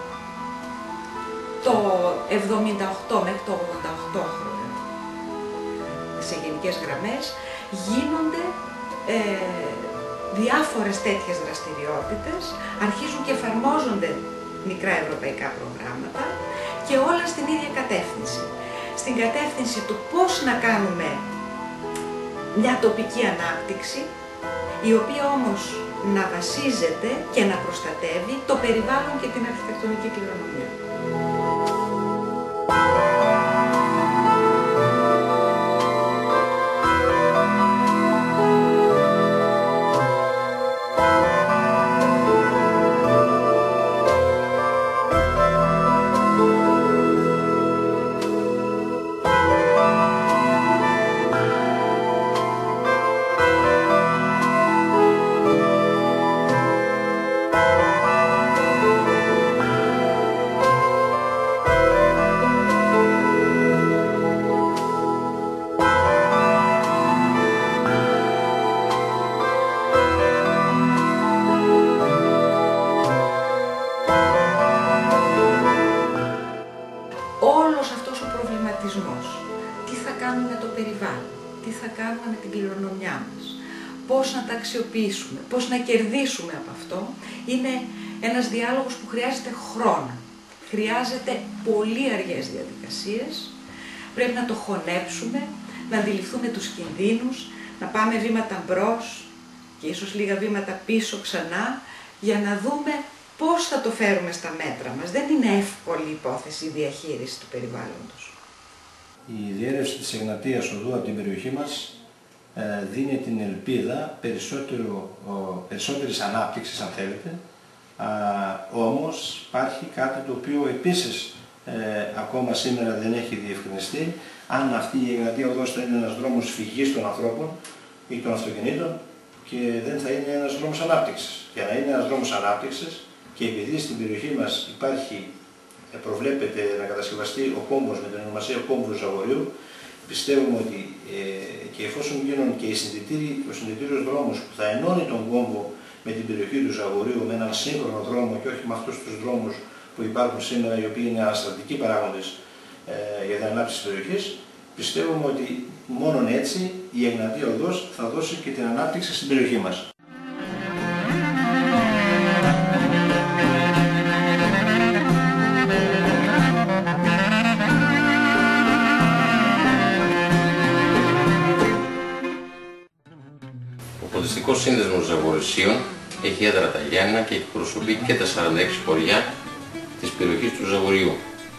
το εβδομήντα οκτώ μέχρι το ογδόντα οκτώ χρόνια, σε γενικές γραμμές, γίνονται Ε, διάφορες τέτοιες δραστηριότητες, αρχίζουν και εφαρμόζονται μικρά ευρωπαϊκά προγράμματα και όλα στην ίδια κατεύθυνση. Στην κατεύθυνση του πώς να κάνουμε μια τοπική ανάπτυξη, η οποία όμως να βασίζεται και να προστατεύει το περιβάλλον και την αρχιτεκτονική κληρονομιά. αυτός ο προβληματισμός. Τι θα κάνουμε με το περιβάλλον, τι θα κάνουμε με την κληρονομιά μας, πώς να τα αξιοποιήσουμε, πώς να κερδίσουμε από αυτό, είναι ένας διάλογος που χρειάζεται χρόνο. Χρειάζεται πολύ αργές διαδικασίες, πρέπει να το χωνέψουμε, να αντιληφθούμε τους κινδύνους, να πάμε βήματα μπρος και ίσως λίγα βήματα πίσω ξανά, για να δούμε πώς θα το φέρουμε στα μέτρα μας. Δεν είναι εύκολη υπόθεση η διαχείριση του περιβάλλοντος. Η διέρευση της Εγνατίας οδού από την περιοχή μας ε, δίνει την ελπίδα περισσότερο, ο, περισσότερης ανάπτυξης, αν θέλετε, α, όμως υπάρχει κάτι το οποίο επίσης ε, ακόμα σήμερα δεν έχει διευκρινιστεί, αν αυτή η Εγνατία οδός θα είναι ένας δρόμος φυγής των ανθρώπων ή των αυτοκινήτων και δεν θα είναι ένας δρόμος ανάπτυξης. Για να είναι ένας δρόμος ανάπτυξης και επειδή στην περιοχή μας υπάρχει, προβλέπεται να κατασκευαστεί ο κόμβος με την ονομασία κόμβου Ζαγορίου, πιστεύουμε ότι ε, και εφόσον γίνουν και οι ο συνδετήριος δρόμος που θα ενώνει τον κόμβο με την περιοχή του Ζαγορίου με έναν σύγχρονο δρόμο και όχι με αυτούς τους δρόμους που υπάρχουν σήμερα, οι οποίοι είναι ανασταλτικοί παράγοντες ε, για την ανάπτυξη της περιοχής, πιστεύουμε ότι μόνον έτσι η Εγνατία οδός θα δώσει και την ανάπτυξη στην περιοχή μας. Ο Πολιτιστικός Σύνδεσμος Ζαγορισίων έχει έδρα τα Γιάννηνα και εκπροσωπεί και τα σαράντα έξι χωριά της περιοχής του Ζαγοριού.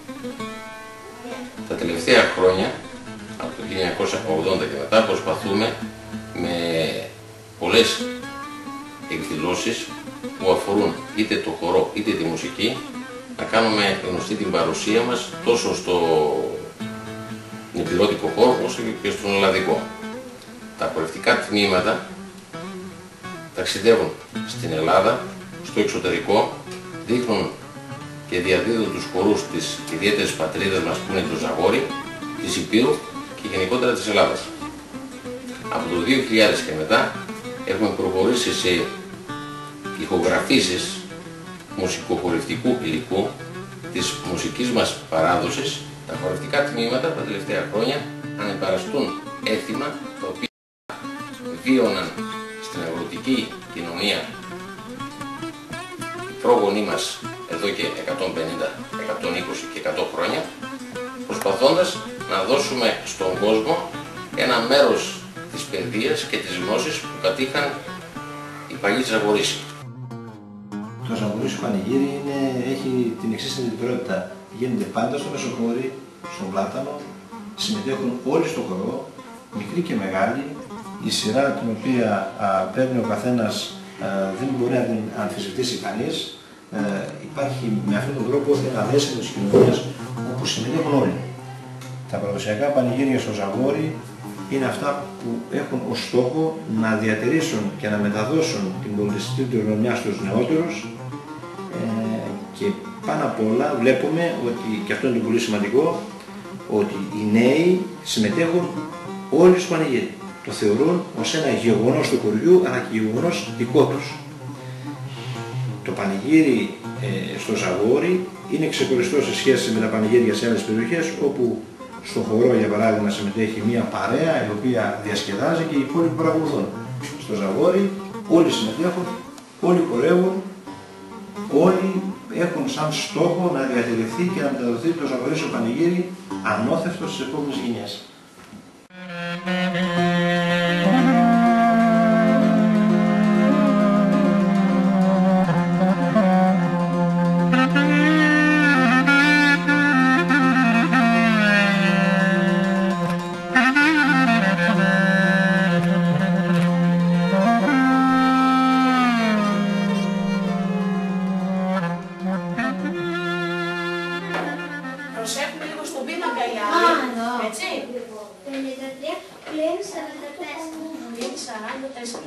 Τα τελευταία χρόνια, από το χίλια εννιακόσια ογδόντα και μετά, προσπαθούμε με πολλές εκδηλώσεις που αφορούν είτε το χορό είτε τη μουσική να κάνουμε γνωστή την παρουσία μας τόσο στο νηπηρώτικο χώρο όσο και στον ελλαδικό. Τα χορευτικά τμήματα ταξιδεύουν στην Ελλάδα, στο εξωτερικό, δείχνουν και διαδίδουν τους χορούς της ιδιαίτερης πατρίδας μας που είναι το Ζαγόρι, της Υπήρου και γενικότερα της Ελλάδας. Από το δύο χιλιάδες και μετά έχουμε προχωρήσει σε ηχογραφήσεις μουσικοχορευτικού υλικού της μουσικής μας παράδοσης. Τα χορευτικά τμήματα τα τελευταία χρόνια ανεπαραστούν έθιμα τα οποία βίωναν στην αγροτική κοινωνία οι πρόγονοί μας εδώ και εκατόν πενήντα, εκατόν είκοσι και εκατό χρόνια, προσπαθώντας να δώσουμε στον κόσμο ένα μέρος της παιδείας και της γνώσης που κατήχαν οι παλιοί Ζαγορίσοι. Το Ζαγορίσιο πανηγύρι είναι, έχει την εξής ιδιαιτερότητα. Γίνεται πάντα στο Μεσοχώρι, στον Πλάτανο, συμμετέχουν όλοι στο χορό, μικροί και μεγάλοι. Η σειρά την οποία α, παίρνει ο καθένας α, δεν μπορεί να την αμφισβητήσει κανείς. Ε, υπάρχει με αυτόν τον τρόπο ένα δέσιμο της κοινωνίας όπου συμμετέχουν όλοι. Τα παραδοσιακά πανηγύρια στο Ζαγόρι είναι αυτά που έχουν ως στόχο να διατηρήσουν και να μεταδώσουν την πολιτιστική κληρονομιά στους νεότερους ε, και πάνω απ' όλα βλέπουμε ότι, και αυτό είναι πολύ σημαντικό, ότι οι νέοι συμμετέχουν όλοι στο πανηγύρι. Το θεωρούν ως ένα γεγονός του χωριού αλλά και γεγονός δικό τους. Το πανηγύρι ε, στο Ζαγόρι είναι ξεχωριστό σε σχέση με τα πανηγύρια σε άλλες περιοχές όπου στο χορό για παράδειγμα συμμετέχει μια παρέα η οποία διασκεδάζει και οι υπόλοιποι παρακολουθούν. Στο Ζαγόρι όλοι συμμετέχουν, όλοι χορεύουν, όλοι έχουν σαν στόχο να διατηρηθεί και να μεταδοθεί το Ζαγορίσιο πανηγύρι ανώθευτο στις επόμενες γενιές. Προσέχουμε λίγο στον πίνακα οι άλλοι, έτσι. πενήντα τρία πλην σαράντα τέσσερα. Πλην σαράντα τέσσερα.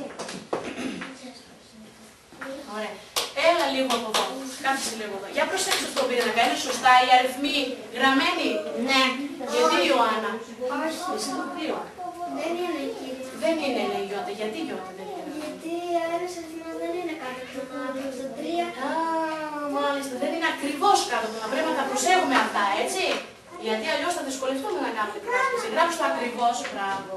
Ωραία. Έλα λίγο από εδώ. Κάτσε λίγο εδώ. Για προσέξτε στον πίνακα. Είναι σωστά οι αριθμοί γραμμένοι? Ναι. Γιατί Ιωάννα? Όχι. Εσύ το δύο. Δεν είναι εκεί. Δεν είναι, λέει Ιώτα. Γιατί Ιώτα δεν είναι? Γιατί ένας αριθμός δεν είναι κάτω από το πενήντα τρία. Α, μάλιστα. Δεν είναι ακριβώς κάτω από το να πρέπει να τα προσέχουμε αυτά, έτσι. Γιατί αλλιώς θα δυσκολευτούμε να κάνουμε την άσκηση. Γράψτε το ακριβώς, μπράβο.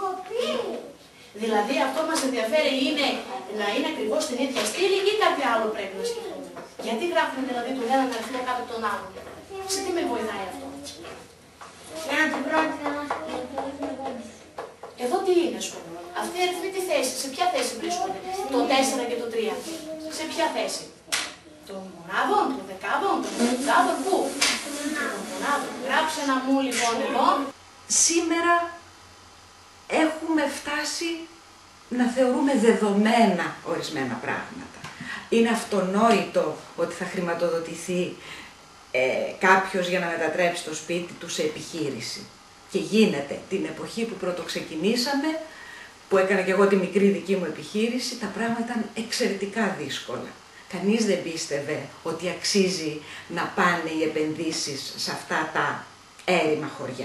Δηλαδή αυτό που μας ενδιαφέρει είναι να είναι ακριβώς στην ίδια στήλη ή κάτι άλλο πρέπει να σκεφτούμε. Γιατί γράφουμε δηλαδή τον έναν αριθμό κάτω από τον άλλον. Σε τι με βοηθάει αυτό. Ένα την πρώτη θα μας πει. Εδώ τι είναι, ας πούμε. Αυτοί οι αριθμοί τι θέση, σε ποια θέση βρίσκονται. Το τέσσερα και το τρία. Σε ποια θέση. Των μονάδων, των δεκάδων, των πεντάδων, πού. Των μονάδων. Γράψε ένα μου λοιπόν εδώ. Σήμερα έχουμε φτάσει να θεωρούμε δεδομένα ορισμένα πράγματα. Είναι αυτονόητο ότι θα χρηματοδοτηθεί ε, κάποιος για να μετατρέψει το σπίτι του σε επιχείρηση. Και γίνεται. Την εποχή που πρωτοξεκινήσαμε, που έκανα και εγώ τη μικρή δική μου επιχείρηση, τα πράγματα ήταν εξαιρετικά δύσκολα. Κανείς δεν πίστευε ότι αξίζει να πάνε οι επενδύσεις σε αυτά τα έρημα χωριά.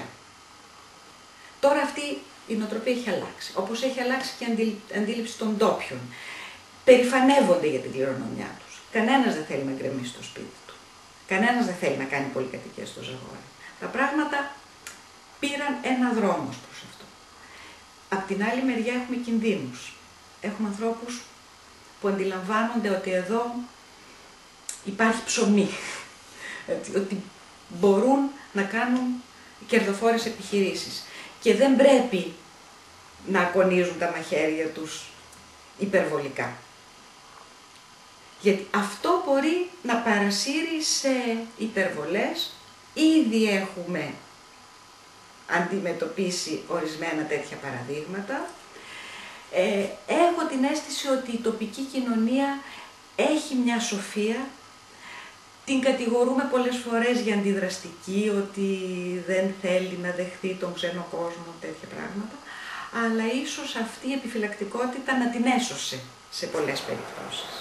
Τώρα αυτή η νοοτροπία έχει αλλάξει, όπως έχει αλλάξει και η αντίληψη των ντόπιων. Περηφανεύονται για την κληρονομιά τους. Κανένας δεν θέλει να γκρεμίσει το σπίτι του. Κανένας δεν θέλει να κάνει πολυκατοικία στο Ζαγόρι. Τα πράγματα πήραν ένα δρόμο προς αυτό. Απ' την άλλη μεριά έχουμε κινδύνους. Έχουμε ανθρώπους που αντιλαμβάνονται ότι εδώ υπάρχει ψωμί. Ότι μπορούν να κάνουν κερδοφόρες επιχειρήσεις. Και δεν πρέπει να ακονίζουν τα μαχαίρια τους υπερβολικά. Γιατί αυτό μπορεί να παρασύρει σε υπερβολές. Ήδη έχουμε αντιμετωπίσει ορισμένα τέτοια παραδείγματα. Ε, έχω την αίσθηση ότι η τοπική κοινωνία έχει μια σοφία. Την κατηγορούμε πολλές φορές για αντιδραστική, ότι δεν θέλει να δεχθεί τον ξένο κόσμο, τέτοια πράγματα. Αλλά ίσως αυτή η επιφυλακτικότητα να την έσωσε σε πολλές περιπτώσεις.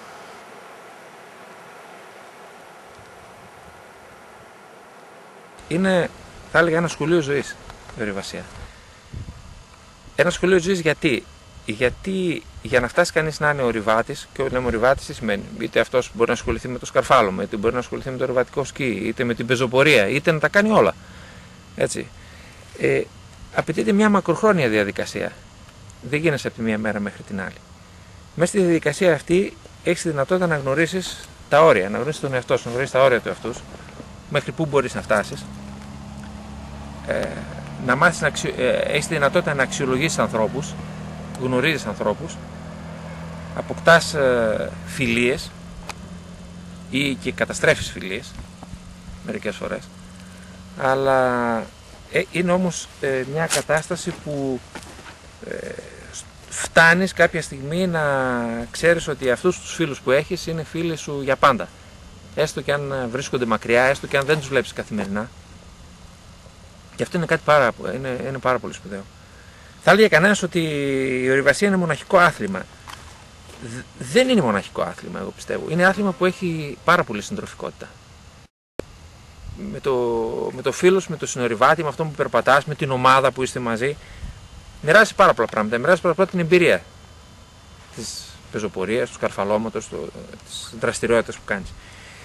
Είναι, θα έλεγα, ένα σχολείο ζωής, η ορειβασία. Ένα σχολείο ζωής γιατί. Γιατί για να φτάσει κανείς να είναι ορειβάτης, και όταν λέμε ορειβάτης τι σημαίνει, είτε αυτός μπορεί να ασχοληθεί με το σκαρφάλωμα, είτε μπορεί να ασχοληθεί με το ορειβατικό σκι, είτε με την πεζοπορία, είτε να τα κάνει όλα. Έτσι. Ε, απαιτείται μια μακροχρόνια διαδικασία. Δεν γίνεσαι από τη μία μέρα μέχρι την άλλη. Μέσα στη διαδικασία αυτή έχεις τη δυνατότητα να γνωρίσεις τα όρια, να γνωρίσεις τον εαυτό σου, να γνωρίσεις τα όρια του εαυτού, μέχρι πού μπορείς να φτάσεις. Ε, να μάθεις να αξιο... ε, έχεις τη δυνατότητα να αξιολογήσεις ανθρώπους, γνωρίζεις ανθρώπους, αποκτάς ε, φιλίες ή και καταστρέφεις φιλίες μερικές φορές, αλλά ε, είναι όμως ε, μια κατάσταση που ε, φτάνεις κάποια στιγμή να ξέρεις ότι αυτούς τους φίλους που έχεις είναι φίλοι σου για πάντα, έστω και αν βρίσκονται μακριά, έστω και αν δεν τους βλέπεις καθημερινά, και αυτό είναι κάτι πάρα, είναι, είναι πάρα πολύ σπουδαίο. Θα έλεγε κανένας ότι η ορειβασία είναι μοναχικό άθλημα. Δεν είναι μοναχικό άθλημα, εγώ πιστεύω. Είναι άθλημα που έχει πάρα πολύ συντροφικότητα. Με το, με το φίλο σου, με το συνορειβάτη, με αυτόν που περπατάς, με την ομάδα που είστε μαζί, μοιράζεσαι πάρα πολλά πράγματα. Μοιράζεσαι πάρα πολλά την εμπειρία της πεζοπορίας, του σκαρφαλώματος, της δραστηριότητας που κάνεις.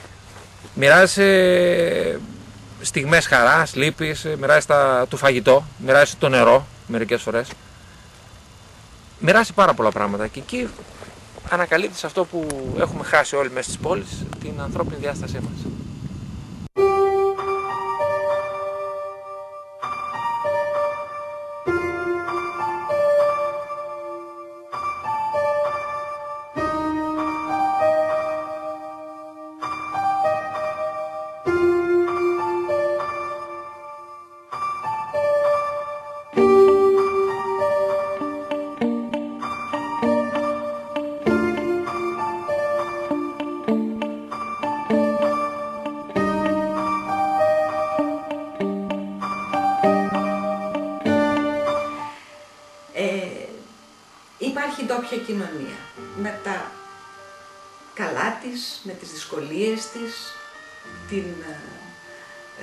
Μοιράζεσαι στιγμές χαράς, λύπης, μοιράζεσαι το φαγητό, μοιράζεσαι το νερό μερικές φορές. Μοιράζεσαι πάρα πολλά πράγματα και εκεί ανακαλύπτεις αυτό που έχουμε χάσει όλοι μέσα στις πόλεις, την ανθρώπινη διάστασή μας. Ντόπια κοινωνία, με τα καλά της, με τις δυσκολίες της, την, ε,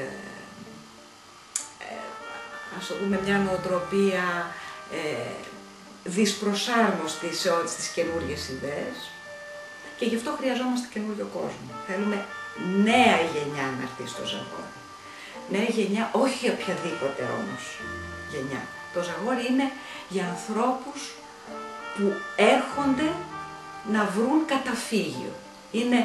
ε, ας το πούμε, μια νοοτροπία ε, δυσπροσάρμοστη σε όλες τις καινούργιες ιδέες, και γι' αυτό χρειαζόμαστε καινούριο κόσμο. Θέλουμε νέα γενιά να έρθει στο Ζαγόρι. νέα γενιά, όχι οποιαδήποτε όμως γενιά. Το Ζαγόρι είναι για ανθρώπους που έρχονται να βρουν καταφύγιο. Είναι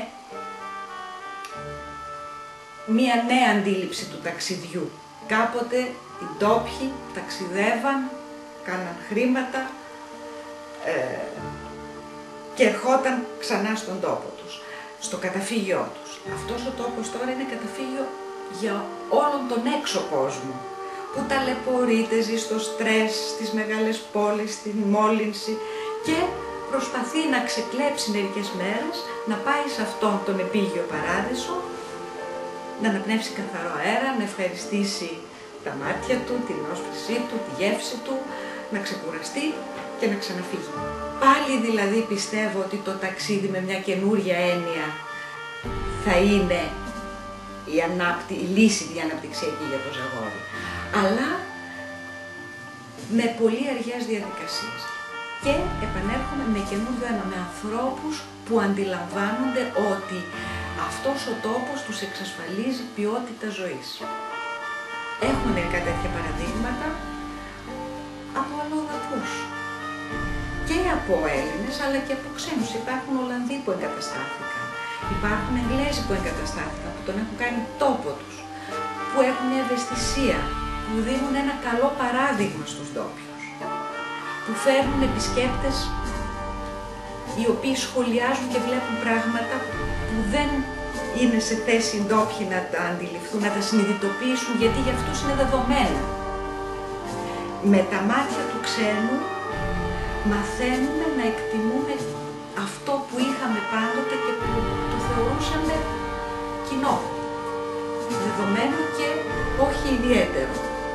μία νέα αντίληψη του ταξιδιού. Κάποτε οι ντόπιοι ταξιδεύαν, κάναν χρήματα ε, και ερχόταν ξανά στον τόπο τους, στο καταφύγιό τους. Αυτός ο τόπος τώρα είναι καταφύγιο για όλον τον έξω κόσμο, που ταλαιπωρείται, ζει στο στρες, στις μεγάλες πόλεις, στην μόλυνση και προσπαθεί να ξεκλέψει μερικές μέρες, να πάει σε αυτόν τον επίγειο παράδεισο, να αναπνεύσει καθαρό αέρα, να ευχαριστήσει τα μάτια του, την όσφρησή του, τη γεύση του, να ξεκουραστεί και να ξαναφύγει. Πάλι δηλαδή πιστεύω ότι το ταξίδι με μια καινούρια έννοια θα είναι η, ανάπτυ... η λύση η αναπτυξιακή για το Ζαγόρι, αλλά με πολύ αργές διαδικασίες. Και επανέρχομαι με καινούργιο ένα, με ανθρώπους που αντιλαμβάνονται ότι αυτός ο τόπος τους εξασφαλίζει ποιότητα ζωής. Έχουμε μερικά τέτοια παραδείγματα από αλλοδαπούς. Και από Έλληνες, αλλά και από ξένους. Υπάρχουν Ολλανδοί που εγκαταστάθηκαν. Υπάρχουν Εγγλέζοι που εγκαταστάθηκαν, που τον έχουν κάνει τόπο τους. Που έχουν μια ευαισθησία, που δίνουν ένα καλό παράδειγμα στους ντόπιους. Που φέρνουν επισκέπτες οι οποίοι σχολιάζουν και βλέπουν πράγματα που δεν είναι σε θέση οι ντόπιοι να τα αντιληφθούν, να τα συνειδητοποιήσουν, γιατί για αυτούς είναι δεδομένα. Με τα μάτια του ξένου μαθαίνουμε να εκτιμούμε αυτό που είχαμε πάντοτε και που το θεωρούσαμε κοινό, δεδομένο και όχι ιδιαίτερο.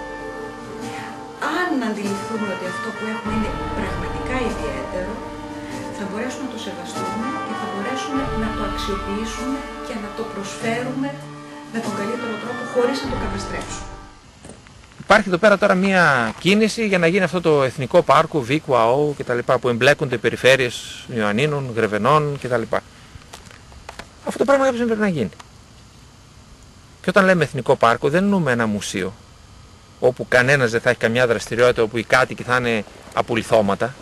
Αν αντιληφθούμε ότι αυτό που έχουμε είναι πραγματικά ιδιαίτερο, θα μπορέσουμε να το σεβαστούμε και θα μπορέσουμε να το αξιοποιήσουμε και να το προσφέρουμε με τον καλύτερο τρόπο, χωρίς να το καταστρέψουμε. Υπάρχει εδώ πέρα τώρα μια κίνηση για να γίνει αυτό το εθνικό πάρκο, Βίκουαό κτλ. Που εμπλέκονται περιφέρειες Ιωαννίνων, Γρεβενών κτλ. Αυτό το πράγμα κάποιος δεν πρέπει να γίνει. Και όταν λέμε εθνικό πάρκο δεν εννοούμε ένα μουσείο, όπου κανένας δεν θα έχει καμιά δραστηριότητα, όπου οι κάτοικοι θα είναι απολιθώματα.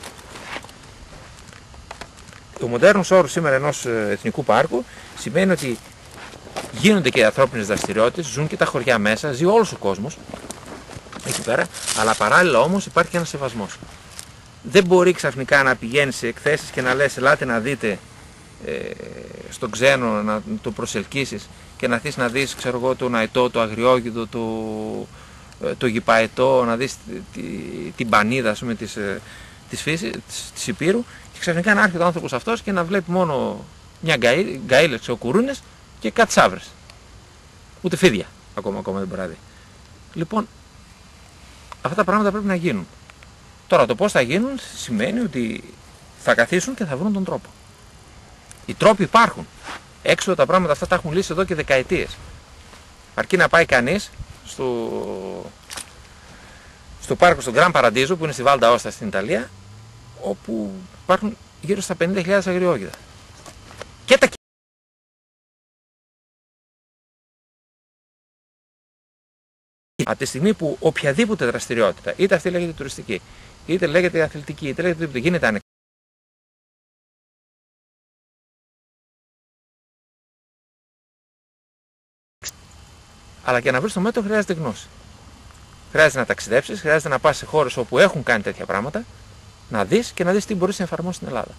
Ο μοντέρνος όρος σήμερα ενός εθνικού πάρκου σημαίνει ότι γίνονται και οι ανθρώπινες δραστηριότητες, ζουν και τα χωριά μέσα, ζει όλος ο κόσμος εκεί πέρα, αλλά παράλληλα όμως υπάρχει και ένας σεβασμός. Δεν μπορεί ξαφνικά να πηγαίνεις σε εκθέσεις και να λες ελάτε να δείτε ε, στον ξένο, να το προσελκύσεις και να θες να δεις, ξέρω εγώ, τον αετό, το αγριόγιδο, το, το γηπαετό, να δεις τη, τη, την πανίδα, ας πούμε, της, της φύσης, της, της Υπήρου, και ξαφνικά να έρχεται ο άνθρωπος αυτός και να βλέπει μόνο μια γκαΐλα, ξέρω, κουρούνες και κάτι σαύρες. Ούτε φίδια ακόμα, ακόμα δεν μπορεί να δει. Λοιπόν, αυτά τα πράγματα πρέπει να γίνουν. Τώρα το πώς θα γίνουν σημαίνει ότι θα καθίσουν και θα βρουν τον τρόπο. Οι τρόποι υπάρχουν. Έξω τα πράγματα αυτά τα έχουν λύσει εδώ και δεκαετίες. Αρκεί να πάει κανείς στο, στο πάρκο, στον Γκραν Παραντίζο, που είναι στη wayout.The στην Ιταλία, όπου υπάρχουν γύρω στα πενήντα χιλιάδες αγριόγιδα. Και τα από τη στιγμή που οποιαδήποτε δραστηριότητα, είτε αυτή λέγεται τουριστική, είτε λέγεται αθλητική, είτε λέγεται οτιδήποτε, γίνεται ανεξάρτητα, αλλά και να βρεις το μέτρο χρειάζεται γνώση. Χρειάζεται να ταξιδέψεις, χρειάζεται να πας σε χώρες όπου έχουν κάνει τέτοια πράγματα, να δεις και να δεις τι μπορείς να εφαρμόσεις στην Ελλάδα.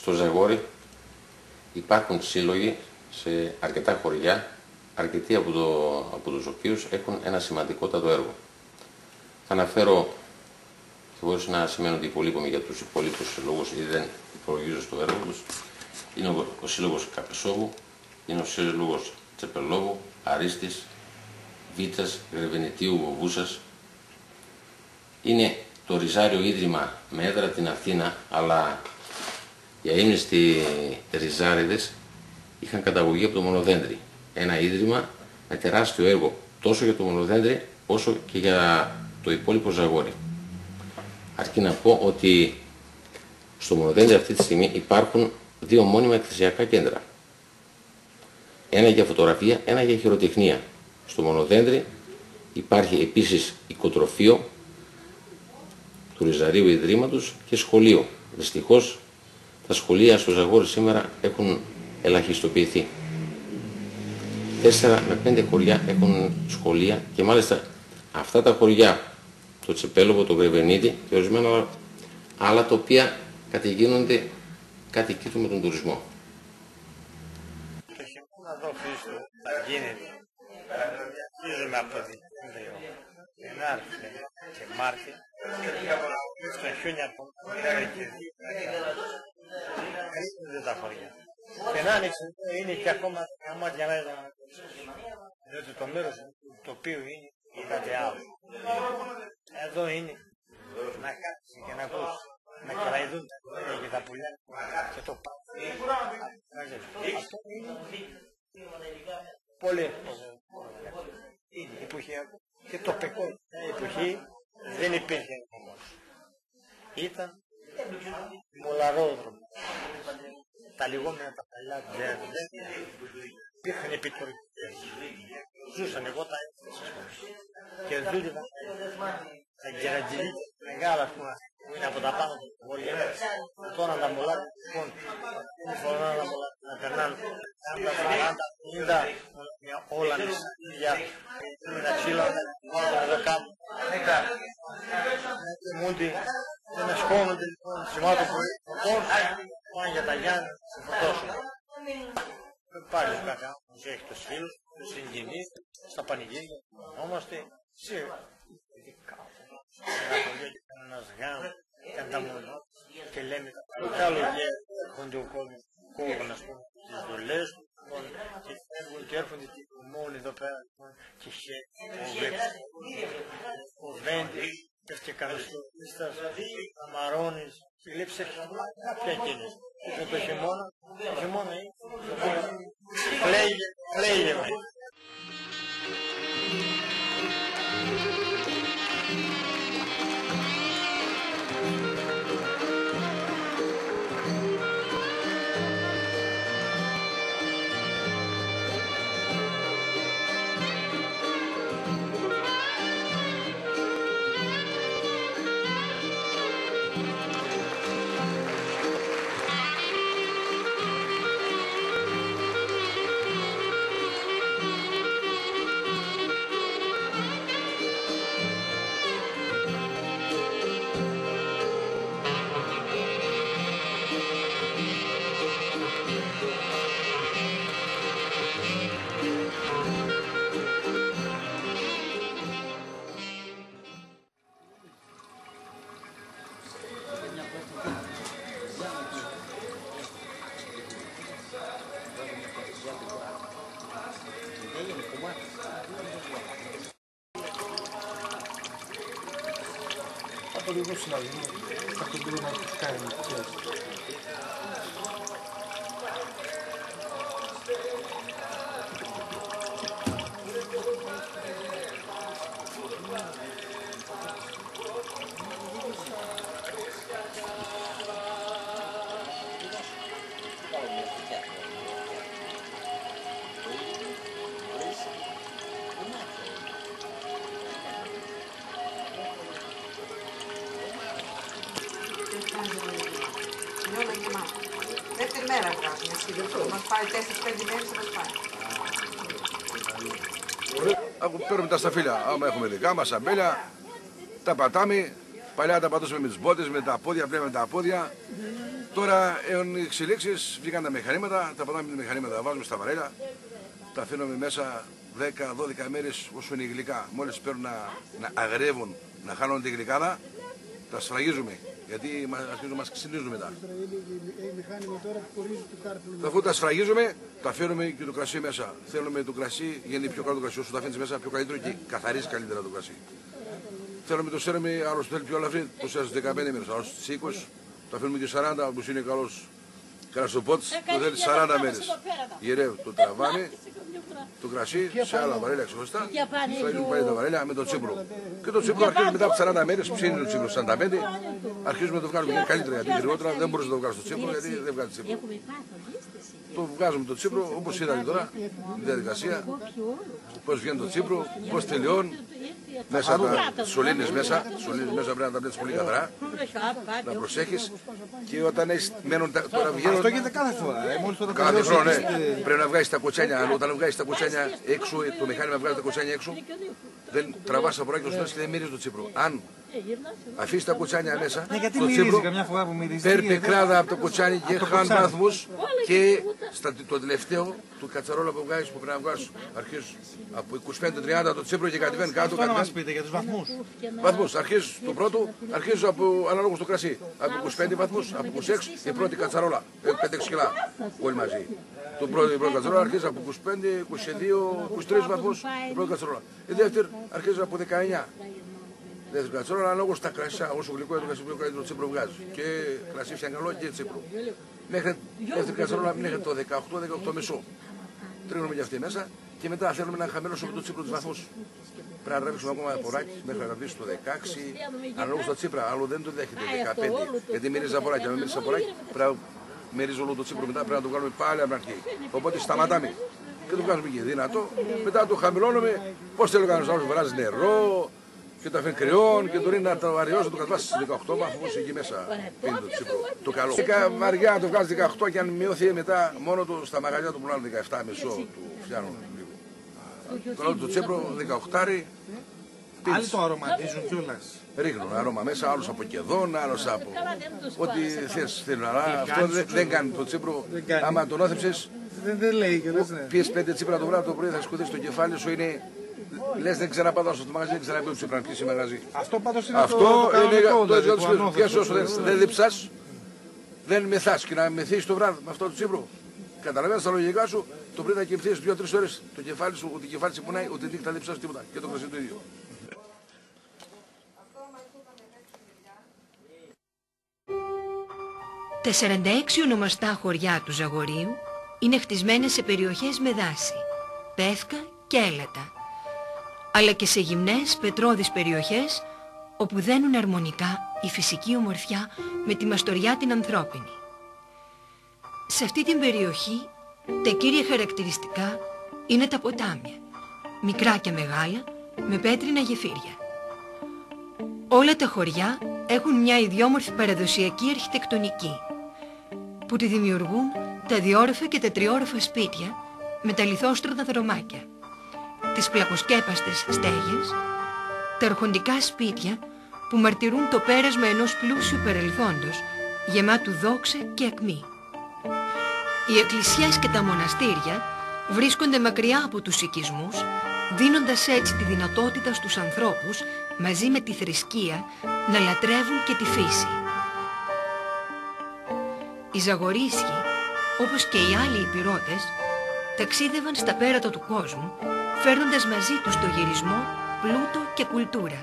Στο Ζαγόρι υπάρχουν σύλλογοι σε αρκετά χωριά, αρκετοί από, το, από τους οποίους έχουν ένα σημαντικότατο έργο. Θα αναφέρω, και μπορείς να σημαίνονται υπολείπομοι για τους υπολείπους συλλόγους ή δεν υπολογίζω στο έργο τους. Είναι ο, ο σύλλογος Καπεσόβου, είναι ο σύλλογος Τσεπελόβου, Αρίστης, Βίτσας, Γρεβενιτίου, Βοβούσας. Είναι το Ριζάριο Ίδρυμα με έδρα την Αθήνα, αλλά οι αείμνηστοι Ριζάριδες είχαν καταγωγή από το Μονοδέντρι. Ένα ίδρυμα με τεράστιο έργο τόσο για το Μονοδέντρι όσο και για το υπόλοιπο Ζαγόρι. Αρκεί να πω ότι στο Μονοδέντρι αυτή τη στιγμή υπάρχουν δύο μόνιμα εκθεσιακά κέντρα. Ένα για φωτογραφία, ένα για χειροτεχνία. Στο Μονοδέντρι υπάρχει επίσης οικοτροφείο του Ριζαρίου Ιδρύματος και σχολείο. Δυστυχώς τα σχολεία στο Ζαγόρι σήμερα έχουν ελαχιστοποιηθεί. Τέσσερα με πέντε χωριά έχουν σχολεία και μάλιστα αυτά τα χωριά, το Τσεπέλοβο, το Γρεβενίτη και ορισμένα άλλα τα οποία κατηγίνονται κατοικήτου με τον τουρισμό. Το χειμώνα εδώ Χρήστο θα γίνεται. Αρχίζουμε από Δεκέμβριο, Γενάρη και Μάρτιο. Στο χιόνια των μέχρι και δύο κρίνονται τα χωριά. Την άνοιξη είναι και ακόμα καμάρια μέσα, διότι το μέρος το οποίο είναι κάτι άλλο. Εδώ είναι να κάτσεις και να ακούσεις, να κεραϊδούν τα χωριά και τα πουλιά και το πάνω. Αυτό είναι πολύ εποχιακό και τοπικό. Η εποχή δεν υπήρχε όμως. Ήταν μολαρόδρομο. Τα λιγόμενα τα παλιά δεν υπήρχαν επιτροπές. Ζούσαν εγώ τα έφτασα και δούλευαν τα γεραντζιλίκια μεγάλα που είναι από τα πάνω του βόλια. Τώρα τα μολάρια λοιπόν είναι φορά να περνάνε τριάντα, σαράντα, πενήντα όλα για να ξύλανε εδώ κάτω. Μούντι δεν ασχόλονται λοιπόν σημάδι που πάνε για τα Γιάννη να φορτώσουν. Πάλι κάθε άνθρωπος έχει τους φίλους, τους συγγενείς, στα πανηγύρια, είμαστε σε ειδικά. Ένα χωριό και κανένας γάμος, και ανταμονό και λέμε το καλοκαίρι έρχονται ο κόσμος, κόβουν ας πούμε τις δουλειές του και φεύγουν και έρχονται μόνοι εδώ πέρα και ο Βέντης, πέφτει κανείς του Ίστας, Αμαρώνης, η λήψη έχει κάποια κίνηση. Και το χειμώνα, το χειμώνα είναι, κλαίγε με. Από λίγο συναλλαγή, από τον τρόπο να τους κάνει, ξέρεις. Δεύτερη μέρα βγάζουμε σύντομα, μας πάει τέσσερις πέντε μέρες θα μας πάει. Παίρνουμε τα σταφύλια, άμα έχουμε δικά μας αμπέλια, τα πατάμε Παλιά τα πατούσαμε με τις μπότες, με τα πόδια, πλέον με τα πόδια. Τώρα έχουν εξελίξεις, βγήκαν τα μηχανήματα, τα πατάμε με τα μηχανήματα, τα βάζουμε στα βαρέλια, τα αφήνουμε μέσα δέκα με δώδεκα μέρες όσο είναι γλυκά. Μόλις παίρνουν να, να αγρεύουν, να χάνουν τη γλυκάδα, τα σφραγίζουμε. Γιατί αρχίζουν να μας ξυνίζουν μετά. Αφού τα σφραγίζουμε, τα φέρνουμε και το κρασί μέσα. Θέλουμε το κρασί, γίνει πιο καλό το κρασί. Όσο τα αφήνεις μέσα, πιο καλύτερο και καθαρίζει καλύτερα το κρασί. Θέλουμε το σέρουμε, άλλος θέλει πιο ελαφρύ, το σέρουμε δεκαπέντε μέρες, άλλος στις είκοσι, το αφήνουμε και σαράντα, όπως είναι καλός κρασοπότς, το θέλει σαράντα μέρες. Γυρεύει, το τραβάμε, το κρασί σε άλλα βαρέλια ξεχωριστά, φραγίζουμε πάλι τα βαρέλια με το τσίπρο. Και το τσίπρο αρχίζει μετά από σαράντα μέρες, ψήνει το τσίπρο σαράντα πέντε, αρχίζουμε να το βγάλουμε καλύτερα, γιατί γρηγότερα δεν μπορείς να το βγάλεις το τσίπρο, γιατί δεν βγάζει τσίπρο. Το βγάζουμε το τσίπρο, όπως είδατε τώρα, η διαδικασία, πώς βγαίνει το τσίπρο, πώς τελειώνει. Μέσα τα σωλήνες μέσα, σωλήνες μέσα πρέπει να τα βλέπεις πολύ καθαρά, να προσέχεις και όταν έχεις μένουν τώρα βγαίνουν... Αυτό γίνεται κάθε φορά, ε, μόλις τώρα κάθε χρόνο, ναι. Πρέπει να βγάζεις τα κοτσένια, όταν βγάζεις τα κοτσένια έξω, το μηχάνημα βγάζει τα κοτσένια έξω, δεν τραβάς τα ποράκια του στρες και δεν μυρίζει το τσίπρο. Αν αφήσεις τα κοτσάνια μέσα, ναι, το τσίπρο παίρνει κράδα από το κοτσάνι και χάνει βαθμούς και στα, το τελευταίο του κατσαρόλα που βγάζεις που πρέπει να βγάζεις αρχίζεις από είκοσι πέντε τριάντα το τσίπρο και κατεβαίνει κάτω. Αυτό να μας πείτε για τους βαθμούς. Βαθμούς, αρχίζεις το πρώτο, αρχίζεις από αναλόγως το κρασί, από είκοσι πέντε βαθμούς, από είκοσι έξι η πρώτη κατσαρόλα, πέντε έξι κιλά όλοι μαζί. Το πρώτο, η πρώτη κατσαρόλα αρχίζει από είκοσι πέντε, είκοσι δύο, είκοσι τρεις βαθμούς η πρώτη κατσαρόλα. Η δεύτερη αρχίζει από δεκαεννιά. Δεύτερη κατσαρόλα ανάλογως τα κρασιά, όσο γλυκό είναι το κρασί πιο καλύτερο τσίπρο βγάζει. Και κρασί φιαγκαλό και τσίπρο. Μέχρι δεύτερη κατσαρόλα μέχρι το δεκαοκτώ δεκαοκτώ μισό. Τρίγουμε και αυτή μέσα και μετά θέλουμε να χαμηλώσουμε το τσίπρο τους βαθμούς. Πρέπει να ρίξουμε ακόμα ποράκι μέχρι να βρει στο δεκαέξι, ανάλογα στα τσίπρα, άλλο δεν το δέχεται δεκαπέντε. Γιατί μυρίζει αποράκι, αν μυρίζει αποράκι, πρέπει να μυρίζει όλο το τσίπρο μετά, πρέπει να το βγάλουμε πάλι από την αρχή. Οπότε σταματάμε και το βγάζουμε και δυνατό, μετά το χαμηλώνουμε. Πώς θέλει ο κανένας άλλος, βαράζει νερό και το αφήνει κρυών και το ρίχνει να το αριώσει, το κατεβάσει στις δεκαοκτώ βαθμούς εκεί μέσα. Πίνει το τσίπρο, το καλό. Βαριά να το βγάζει δεκαοκτώ και αν μειώθει μετά μόνο του στα μαγαζιά του πουλάνε δεκαεπτά μισό του φτιάνουν. Το το τσίπρο δεκαοκτώ. Άλλοι το αρωματίζουν κιόλας. Ρίχνουν αρώμα μέσα, άλλος από κεδόν, άλλος από ό,τι θες θέλουν. Αλλά αυτό δεν, δεν κάνει το τσίπρο. Άμα τον όθεψες, δεν, δεν λέει κιόλας, ναι. Πιες πέντε τσίπρα το βράδυ το πρωί θα σκουδείς το κεφάλι σου είναι... Λες δεν ξαναπάω στο μαγαζί, δεν ξαναπάω το τσίπρα να πιέσει μαγαζί. Αυτό πάντως είναι αυτό το, το είναι κανονικό, το, δηλαδή, το, το, πιες όσο δεν, δεν διψάς, δεν μεθάς και να μεθείς το βράδυ με αυτό το τσίπρο. Καταλαβαίνεις τα λογικά σου, το πριν θα κοιμηθείς δύο τρεις ώρες το κεφάλι σου, ότι κεφάλι σου πουνάει, ότι δεν θα διψάς τίποτα και το κρασί το ίδιο. Τα σαράντα έξι ονομαστά χωριά του Ζαγορείου είναι χτισμένες σε περιοχές με δάση, πεύκα και έλατα, αλλά και σε γυμνές πετρώδεις περιοχές όπου δένουν αρμονικά η φυσική ομορφιά με τη μαστοριά την ανθρώπινη. Σε αυτή την περιοχή τα κύρια χαρακτηριστικά είναι τα ποτάμια, μικρά και μεγάλα, με πέτρινα γεφύρια. Όλα τα χωριά έχουν μια ιδιόμορφη παραδοσιακή αρχιτεκτονική που τη δημιουργούν τα διόροφα και τα τριόροφα σπίτια με τα λιθόστρωτα δρομάκια, τις πλακοσκέπαστες στέγες, τα αρχοντικά σπίτια που μαρτυρούν το πέρασμα ενός πλούσιου παρελθόντος γεμάτου δόξα και ακμή. Οι εκκλησιές και τα μοναστήρια βρίσκονται μακριά από τους οικισμούς, δίνοντας έτσι τη δυνατότητα στους ανθρώπους μαζί με τη θρησκεία να λατρεύουν και τη φύση. Οι Ζαγορίσχοι, όπως και οι άλλοι υπηρώτες, ταξίδευαν στα πέρατα του κόσμου, φέρνοντας μαζί τους το γυρισμό, πλούτο και κουλτούρα.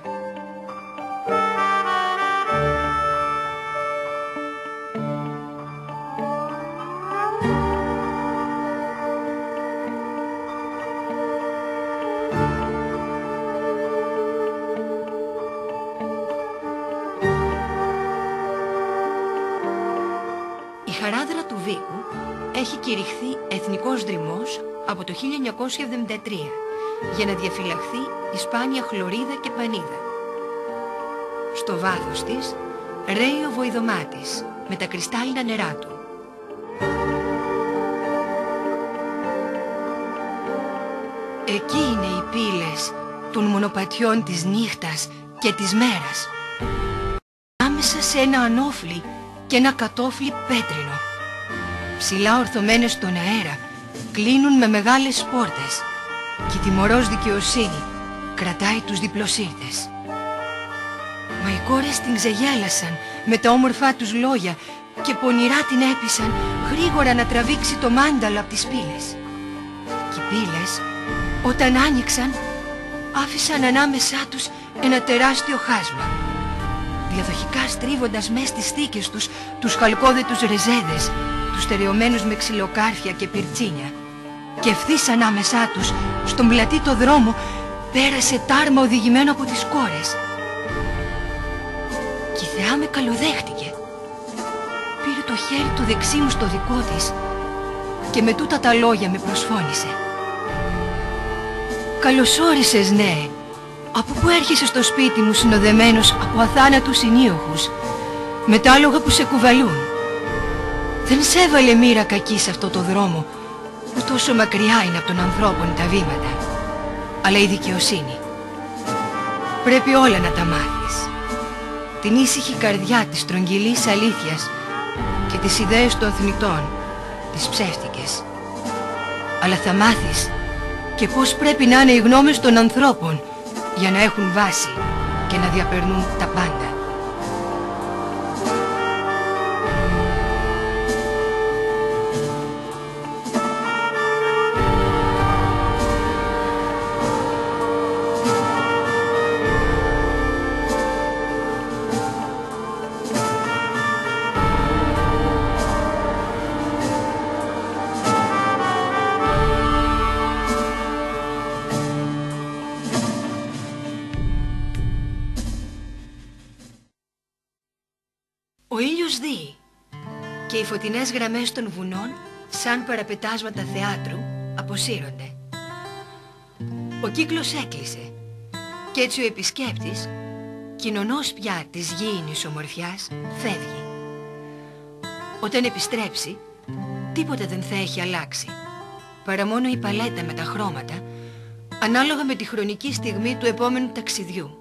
Η χαράδρα του Βίκου έχει κηρυχθεί εθνικός δρυμός από το χίλια εννιακόσια εβδομήντα τρία για να διαφυλαχθεί η σπάνια χλωρίδα και πανίδα. Στο βάθος της ρέει ο βοηδομάτης με τα κρυστάλλινα νερά του. Εκεί είναι οι πύλες των μονοπατιών της νύχτας και της μέρας. σε ένα ανώφλι και ένα κατόφλι πέτρινο. Ψηλά ορθωμένες στον αέρα, κλείνουν με μεγάλες πόρτες και η τιμωρός δικαιοσύνη κρατάει τους διπλοσύρτες. Μα οι κόρες την ξεγέλασαν με τα όμορφά τους λόγια και πονηρά την έπεισαν γρήγορα να τραβήξει το μάνταλο από τις πύλες. Και οι πύλες, όταν άνοιξαν, άφησαν ανάμεσά τους ένα τεράστιο χάσμα, διαδοχικά στρίβοντας μες στις θήκες τους τους χαλκόδετους ρεζέδες, τους στερεωμένους με ξυλοκάρφια και πυρτσίνια. Και ευθύς ανάμεσά τους, στον πλατή το δρόμο, πέρασε τάρμα οδηγημένο από τις κόρες. Και η θεά με καλοδέχτηκε. Πήρε το χέρι το δεξί μου στο δικό της και με τούτα τα λόγια με προσφώνησε. «Καλώς όρισες, ναι. Από πού έρχεσαι στο σπίτι μου συνοδεμένος από αθάνατους συνίοχους, με τα άλογα που σε κουβαλούν? Δεν σε έβαλε μοίρα κακή σε αυτό το δρόμο, που τόσο μακριά είναι από τον ανθρώπων τα βήματα, αλλά η δικαιοσύνη. Πρέπει όλα να τα μάθεις. Την ήσυχη καρδιά της στρογγυλής αλήθειας και τις ιδέες των θνητών, τις ψεύτικες. Αλλά θα μάθεις και πώς πρέπει να είναι οι γνώμες των ανθρώπων για να έχουν βάση και να διαπερνούν τα πάντα». Ο ήλιος δει και οι φωτεινές γραμμές των βουνών, σαν παραπετάσματα θεάτρου, αποσύρονται. Ο κύκλος έκλεισε και έτσι ο επισκέπτης, κοινωνός πια της γήινης ομορφιάς, φεύγει. Όταν επιστρέψει, τίποτε δεν θα έχει αλλάξει, παρά μόνο η παλέτα με τα χρώματα, ανάλογα με τη χρονική στιγμή του επόμενου ταξιδιού.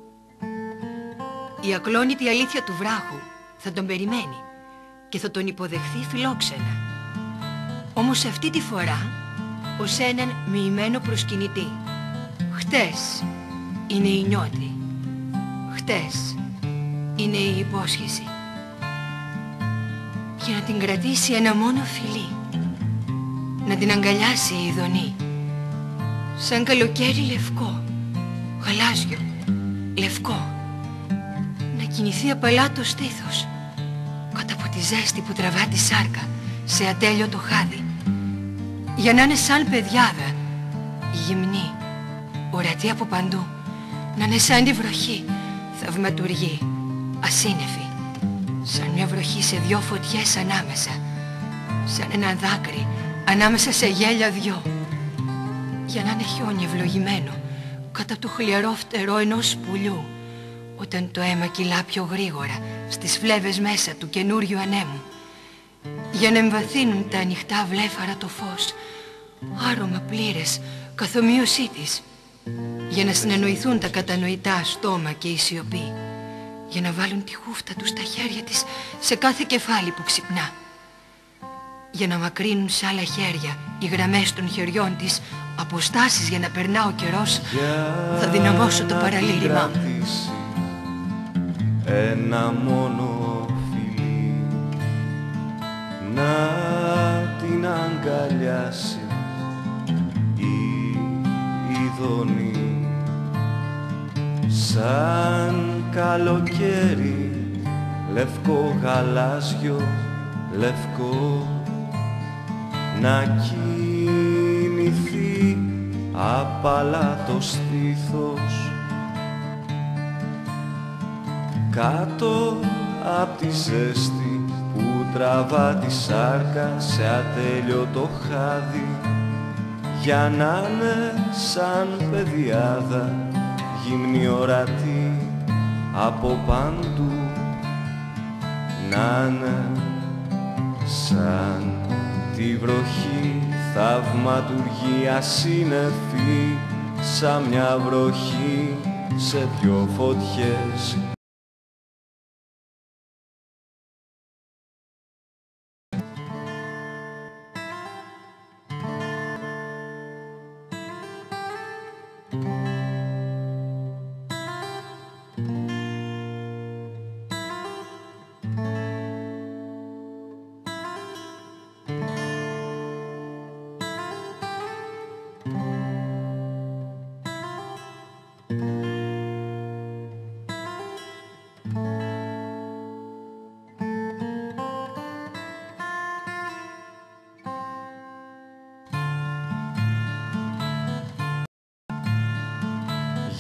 Η ακλόνητη αλήθεια του βράχου θα τον περιμένει και θα τον υποδεχθεί φιλόξενα. Όμως αυτή τη φορά ως έναν μοιημένο προσκυνητή. Χτες είναι η νιώτη. Χτες είναι η υπόσχεση. Για να την κρατήσει ένα μόνο φιλί, να την αγκαλιάσει η ειδονή, σαν καλοκαίρι λευκό, γαλάζιο, λευκό, να κινηθεί απαλά το στήθος, κάτω από τη ζέστη που τραβά τη σάρκα σε ατέλειωτο χάδι, για να είναι σαν παιδιάδα, γυμνή, ορατή από παντού, να είναι σαν τη βροχή, θαυματουργή, ασύννεφη, σαν μια βροχή σε δυο φωτιές ανάμεσα, σαν ένα δάκρυ ανάμεσα σε γέλια δυο, για να είναι χιόνι ευλογημένο κάτω από το χλιαρό φτερό ενός πουλιού, όταν το αίμα κυλά πιο γρήγορα στις φλέβες μέσα του καινούριου ανέμου, για να εμβαθύνουν τα ανοιχτά βλέφαρα το φως, άρωμα πλήρες καθομοίωσή της, για να συνεννοηθούν τα κατανοητά στόμα και η σιωπή, για να βάλουν τη χούφτα τους στα χέρια της σε κάθε κεφάλι που ξυπνά, για να μακρύνουν σε άλλα χέρια οι γραμμές των χεριών της αποστάσεις για να περνά ο καιρός. Θα δυναμώσω το παραλήρημά μου. Ένα μόνο φιλί να την αγκαλιάσει η ειδονή, σαν καλοκαίρι λευκό γαλάζιο λευκό, να κινηθεί απαλά το στήθος κάτω απ' τη ζέστη που τραβά τη σάρκα σε ατέλειωτο χάδι, για να είναι σαν παιδιάδα γυμνή ορατή από παντού, να είναι σαν τη βροχή θαυματουργή ασύννεφη, σαν μια βροχή σε δυο φωτιές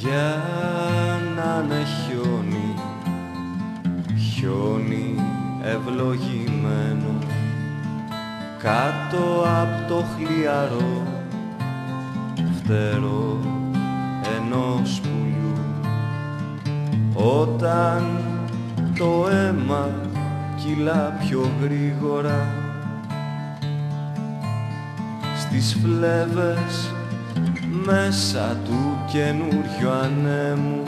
για να είναι χιόνι, χιόνι ευλογημένο κάτω απ' το χλιαρό φτερό ενός πουλιού, όταν το αίμα κυλά πιο γρήγορα στις φλέβες μέσα του καινούριου ανέμου,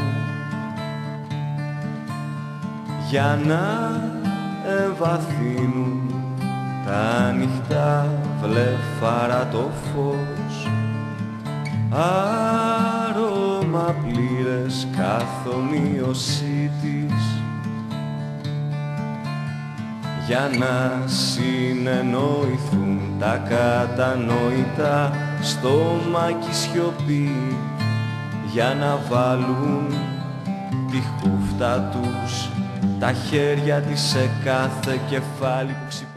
για να εμβαθύνουν τα ανοιχτά βλέφαρα το φως, άρωμα πλήρες καθομοίωσή της, για να συνεννοηθούν τα κατανοητά στομάκι σιωπή, για να βάλουν τη χούφτα τους τα χέρια της σε κάθε κεφάλι που ξυπνάει.